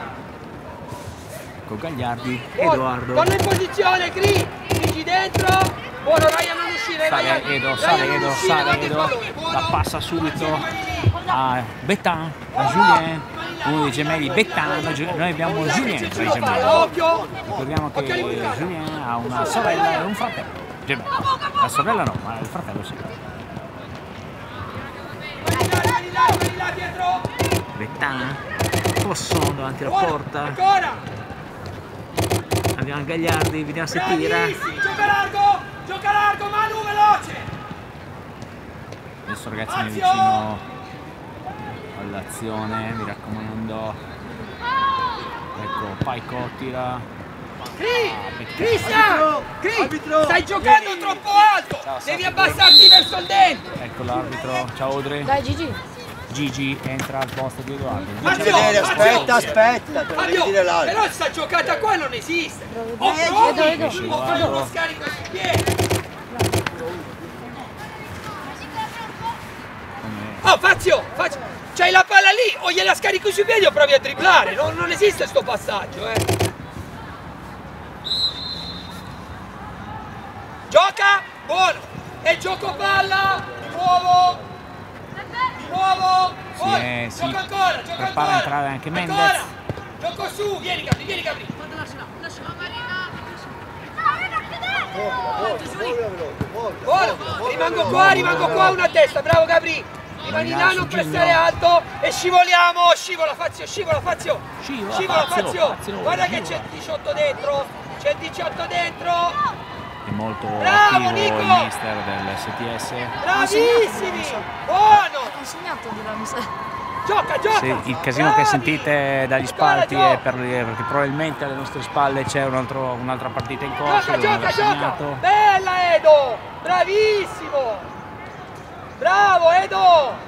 Con Gagliardi, Buono. Edoardo. Torna in posizione, Cri! Stringi dentro! Buono, Ryan non uscire, Sale Ryan! Edo, Ryan sale non Edo, uscire, sale guarda il Edo. pallone, buono. La passa subito a Bettan, a Julien, uno dei gemelli Bettan. Noi abbiamo Julien tra i gemelli. Occhio! Ricordiamo che Occhio all'imbucata. Julien ha una sorella e un fratello. Gemelli. La sorella no, ma il fratello sì. Vieni là, vieni là, vieni là dietro! Bettan, Fosson davanti alla Buono, porta. ancora! Abbiamo Gagliardi, vediamo se tira. Bravissimi, gioca largo! Gioca largo, Manu, veloce! Adesso ragazzi mi avvicino all'azione, mi raccomando. Ecco, Paico tira. Cri! Cristian! Cri! Arbitro! Stai giocando troppo alto! Devi abbassarti verso il dentro! Ecco l'arbitro, ciao Audrey. Dai Gigi. Gigi entra al posto di Edoardo. Fazio, Vedere, Fazio! aspetta, aspetta, te lo devi Fabio, dire l'altro. però sta giocata qua non esiste! O Edo, provi! Edo, O fai Edo. uno scarico sul piede! Come- Oh Fazio! Fazio! C'hai la palla lì! O gliela scarico sui piedi o provi a dribblare! Non, non esiste sto passaggio, eh! Gioca! Buono! E gioco palla! Di nuovo! Di nuovo! Sì, Poi, eh, sì. gioca ancora! Gioca Prepara ancora! a entrare anche Mendez. Ancora! Gioco su! Vieni Gabri, vieni Gabri! Buono! Rimango qua, rimango qua una testa, bravo Gabri! Rimani là, non prestare alto e scivoliamo! Scivola Fazio, scivola Fazio! Scivola, Scivola Fazio, Fazio! Fazio, Guarda che scivola. c'è il diciotto dentro! C'è il diciotto dentro! È molto Bravo, attivo Nico! il mister dell'S T S. Bravissimi! Buono! Ho insegnato di là, mi sa. Gioca, gioca! Sì, il casino che Bravi! sentite dagli Ancora, spalti gioca! è per, perché probabilmente alle nostre spalle c'è un altro- un'altra partita in corso. Gioca, dove non gioca, ha gioca! segnato. Bella Edo! Bravissimo! Bravo Edo!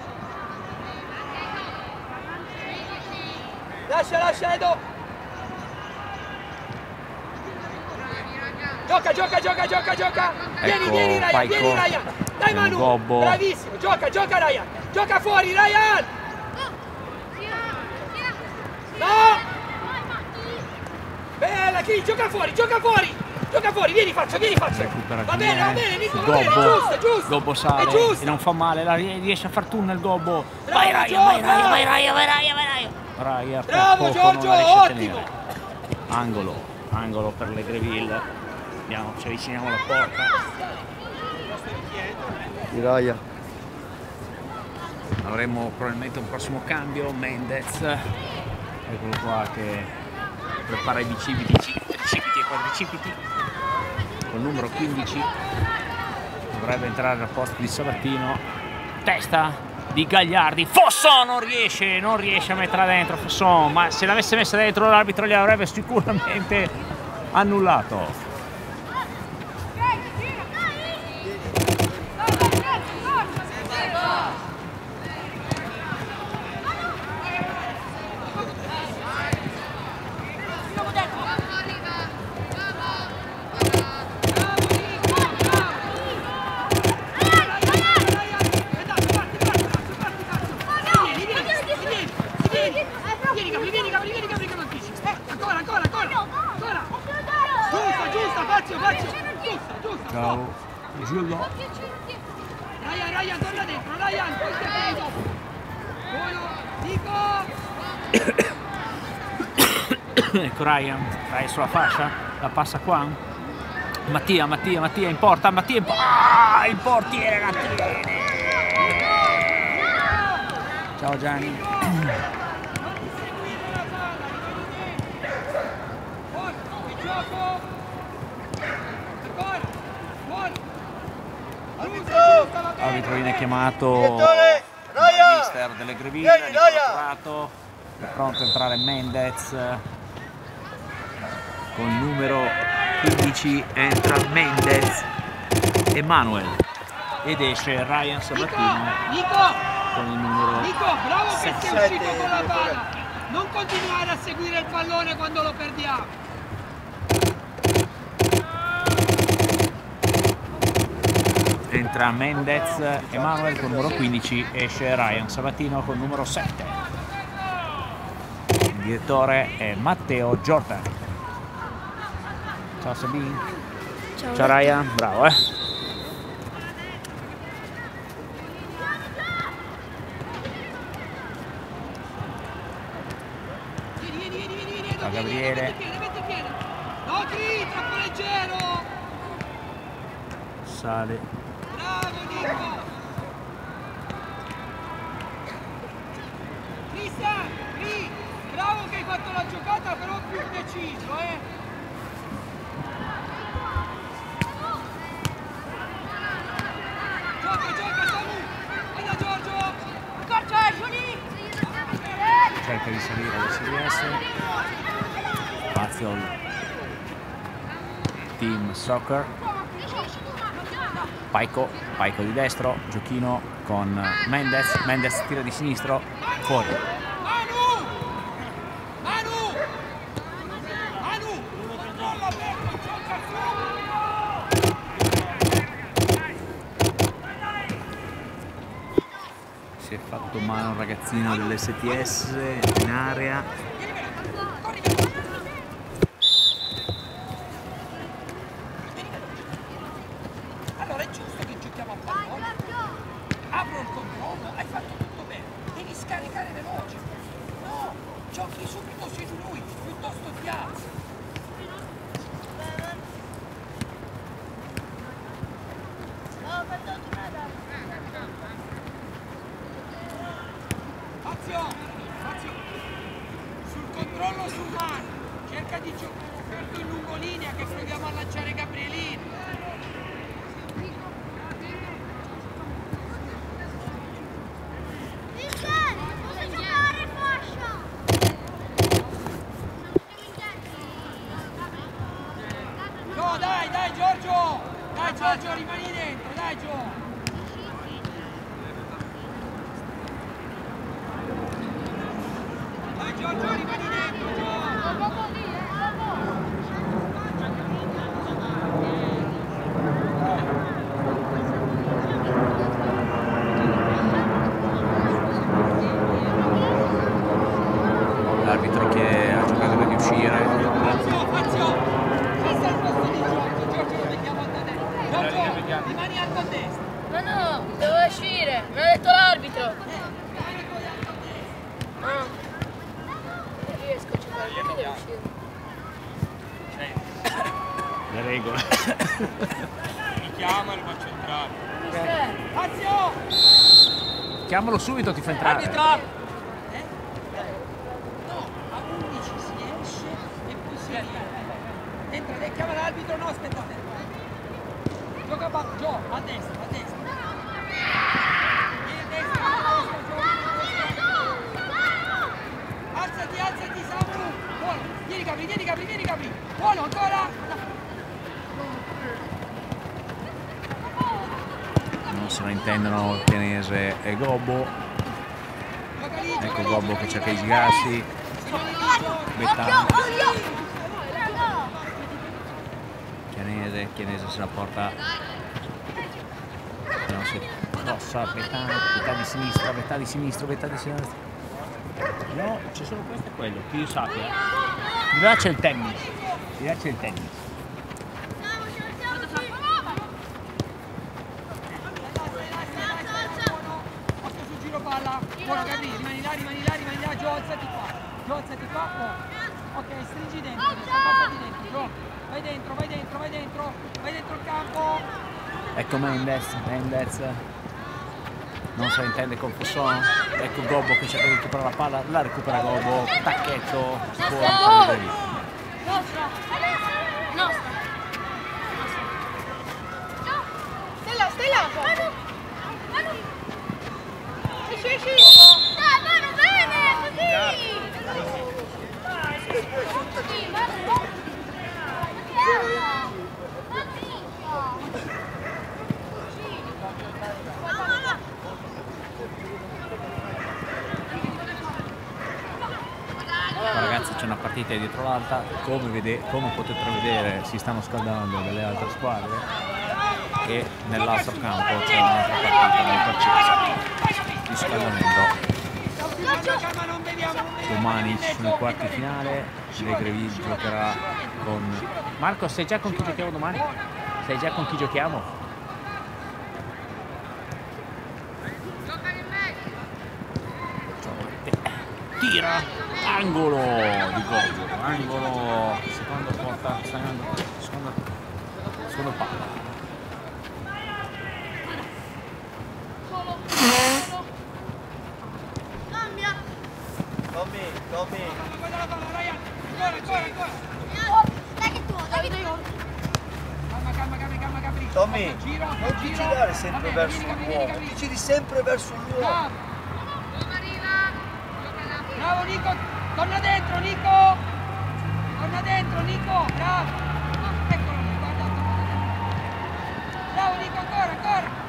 Lascia, lascia Edo! Gioca, gioca, gioca, gioca, gioca! Vieni, Ecco, vieni Ryan, Paico, vieni Ryan! Dai un Manu! gobbo. Bravissimo! Gioca, gioca Ryan! Gioca fuori Ryan! No! Bella, chi? Gioca fuori, gioca fuori! Gioca fuori, vieni Faccio, vieni Faccio! Recupera Va bene, va bene, Nico, va bene, è Gobbo. giusto, è giusto! Gobbo È sale giusto! e non fa male, la riesce a far tunnel Gobbo. Bravo, Vai Raya, vai Giorgio! Raya, vai Raya, vai Raya, vai Raya. Raya per Bravo, poco Giorgio, non la riesce a ottimo! tenere. Angolo, angolo per le Greville. Andiamo, ci avviciniamo alla porta. Di Raya. Avremo probabilmente un prossimo cambio, Mendez. Eccolo qua che prepara i bicipiti, tricipiti e quadricipiti. Col numero quindici dovrebbe entrare al posto di Sabatino. Testa di Gagliardi. Fosson non riesce, non riesce a metterla dentro Fosson, ma se l'avesse messa dentro l'arbitro li avrebbe sicuramente annullato. Vieni Gabri, vieni Gabri, vieni Gabri che non anticipi. Ancora, ancora, ancora, ancora. Giusta, giusta, Fazio, Fazio. Giusta, giusta. Ciao, Giulio. Ryan, Ryan, torna dentro, Ryan, poi ti fai dopo. Buono, Nico. Ecco Ryan, vai sulla fascia, la passa qua. Mattia, Mattia, Mattia in porta, Mattia in porta. Ah, il portiere la tiene. Ciao Gianni. gioco. Ancora. Buono. L'arbitro viene chiamato Direttore, Raya! mister delle Greville, Vieni, Raya! è pronto a entrare Mendez con il numero quindici, entra Mendez, Emanuel, ed esce Ryan Sabatino Nico, con il numero Nico, bravo che sei sette. uscito con la palla. Non continuare a seguire il pallone quando lo perdiamo. Entra Mendez, Emanuel con il numero quindici, esce Ryan Sabatino con il numero sette. Il direttore è Matteo Jordan. Ciao Sabine. Ciao, Ciao Ryan, bravo eh. Vieni, vieni, vieni, vieni, vieni. Ciao Gabriele. Metti il piede, metti il piede. No, Cri, troppo leggero. Sale. Bravo, Nico. Cristian, Cri, bravo che hai fatto la giocata, però più deciso, eh. Gioca, gioca, Samu. Vai da Giorgio. Corcio, Giuli. Cerca di salire all'S D S. Spazio al team soccer. Paico, Paico di destro, giochino con Mendez, Mendez tira di sinistro, fuori. Manu! Manu! Manu! Controlla bene, gioca su! Si è fatto male un ragazzino dell'S T S in area. Allora è giusto che giochiamo a pallone. Apro il controllo, hai fatto tutto bene. Devi scaricare veloce. No, giochi subito su di lui, piuttosto ti alzi. Fazio, Fazio, sul controllo su mano, cerca di giocare in lungolinea che proviamo a lanciare Gabrielino. No, dai, dai Giorgio! Dai Giorgio, rimani dentro, dai Gio! Dai Giorgio, rimani dentro, Gio! L'arbitro che ha giocato per uscire. Fazio, Fazio! Questo è il posto di Giorgio, Giorgio lo mettiamo a destra. Giorgio, rimani alto a destra. No, no, devo uscire, me l'ha detto l'arbitro. Ah. Non riesco a giocare, perché devo uscire? Le regole. Mi chiama e lo faccio entrare. Mister, Fazio! Chiamalo subito, ti fa entrare. Arbitro! Eh? No, a undici si esce e poi si entra. Entra, dai, chiama l'arbitro, no, aspettate. Gioca a ba- Gio, a destra, a destra. Vieni a destra, a destra, Gio, a destra. Alzati, alzati, Samu. Buono, vieni Gabri, vieni Gabri, vieni Gabri. Buono, ancora. Non se ne intendono Chianese e Gobbo. Gioca lì, Ecco gioca lì, Gobbo gioca che lì, cerca di dai. girarsi. Signori lì, Gio. Bettano. Chianese, Chianese se la porta. Non si crossa, Bettano, Betà di sinistra, Betà di sinistra, Betà di sinistra. No, c'è solo questo e quello, che io sappia. Di là c'è il tennis. Di là c'è il tennis. Occhio sul giro palla. Buono Gabri, rimani là, rimani là, rimani là, Gio, alzati qua. Gio, alzati qua. Oh. Ok, stringi dentro, adesso passati dentro, Gio. Vai dentro, vai dentro, vai dentro, vai dentro il campo. Ecco Mendez, Mendez. Non se ne intende col Fosson. Ecco Gobbo che cerca di recuperare la palla, la recupera Gobbo, tacchetto, fuori. Nostra! Ragazzi, c'è una partita dietro l'altra, come, vede, come potete vedere si stanno scaldando delle altre squadre e nell'altro campo c'è un'altra partita molto accesa di scaldamento. Domani ci sono i quarti finale, De Greville giocherà con... Marco, sai già con chi giochiamo domani? Sai già con chi giochiamo? Tira, angolo di Gorgio, angolo, secondo porta, secondo, secondo, secondo palla. Tommy, Tommy. Guarda la palla, Ryan. Ancora, ancora, ancora. Dai che tu, Davide. Calma, calma, calma, calma, Gabri. Tommy, Giro, non ti giro. girare sempre Vabbè, verso vieni, Gabri, l'uomo, vieni, ti Gabri. giri sempre verso l'uomo. Bravo. Bravo Nico, torna dentro Nico. Torna dentro Nico, bravo. Eccolo lì, guarda, torna dentro. Bravo Nico, ancora, ancora.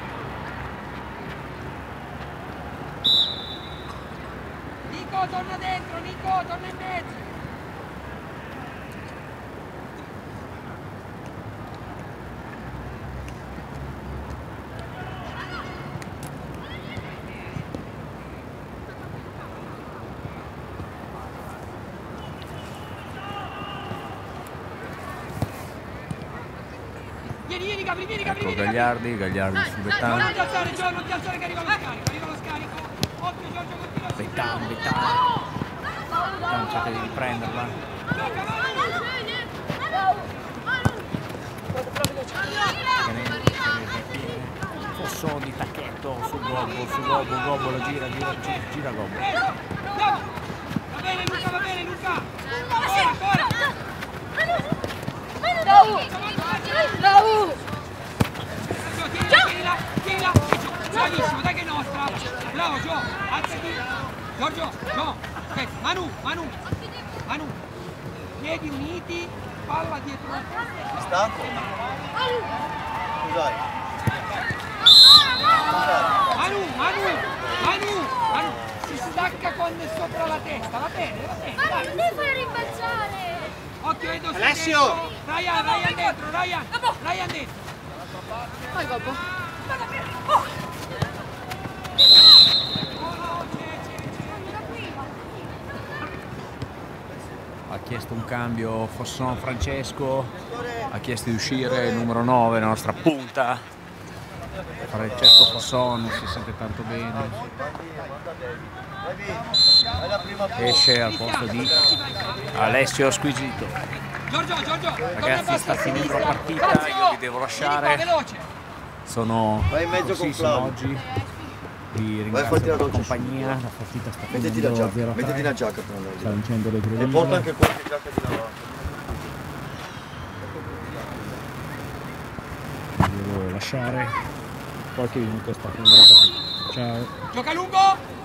Nico, torna dentro, Nico, torna in mezzo. Vieni, vieni Gabri, vieni Gabri, Ecco vieni Gagliardi, Gagliardi su Non Bettan, ti alzare Gio, non ti alzare che arriva lo scarico, arriva lo scarico. Ottimo Giorgio, continua a Bettan, Bettan, Bettan cerca di riprenderla. Gioca, Manu. Fosso di tacchetto sul gobbo, sul gobbo, gobbo lo gira, gira, gira, gira gobbo. Andiamo. Va bene Luca, va bene Luca. Ancora, ancora. Bravo! Gio, tienila, tienila, tienila. Bravissimo, dai che è nostra. Bravo Gio, alzati. Giorgio, Gio. Aspetta, Manu, Manu. Manu. Piedi uniti, palla dietro la testa. Stanco? Scusate. Manu, Manu, Manu, Manu. Si stacca quando è sopra la testa, va bene, va bene. Ma Dai. non devi fare rimbalzare! Occhio Edo, Alessio! Ryan, Ryan dentro, Ryan, Ryan dentro. Vai Gobbo! Ha chiesto un cambio Fosson Francesco, ha chiesto di uscire il numero nove, la nostra punta. Francesco Fosson non si sente tanto bene, esce al posto di Alessio Squisito. Giorgio, Giorgio, Ragazzi, sta finendo la partita, io vi devo lasciare, sono Vai in mezzo con velocissimo Flavio. oggi, vi Vai a ringrazio farti la per la doccia. compagnia, la partita sta Mettiti la finendo giacca, zero a mettiti tre, la giacca per sta andare. vincendo le E porta Greville. anche qualche giacca di lavoro. Vi devo lasciare, qualche minuto sta finendo la partita. Ciao. Gioca lungo!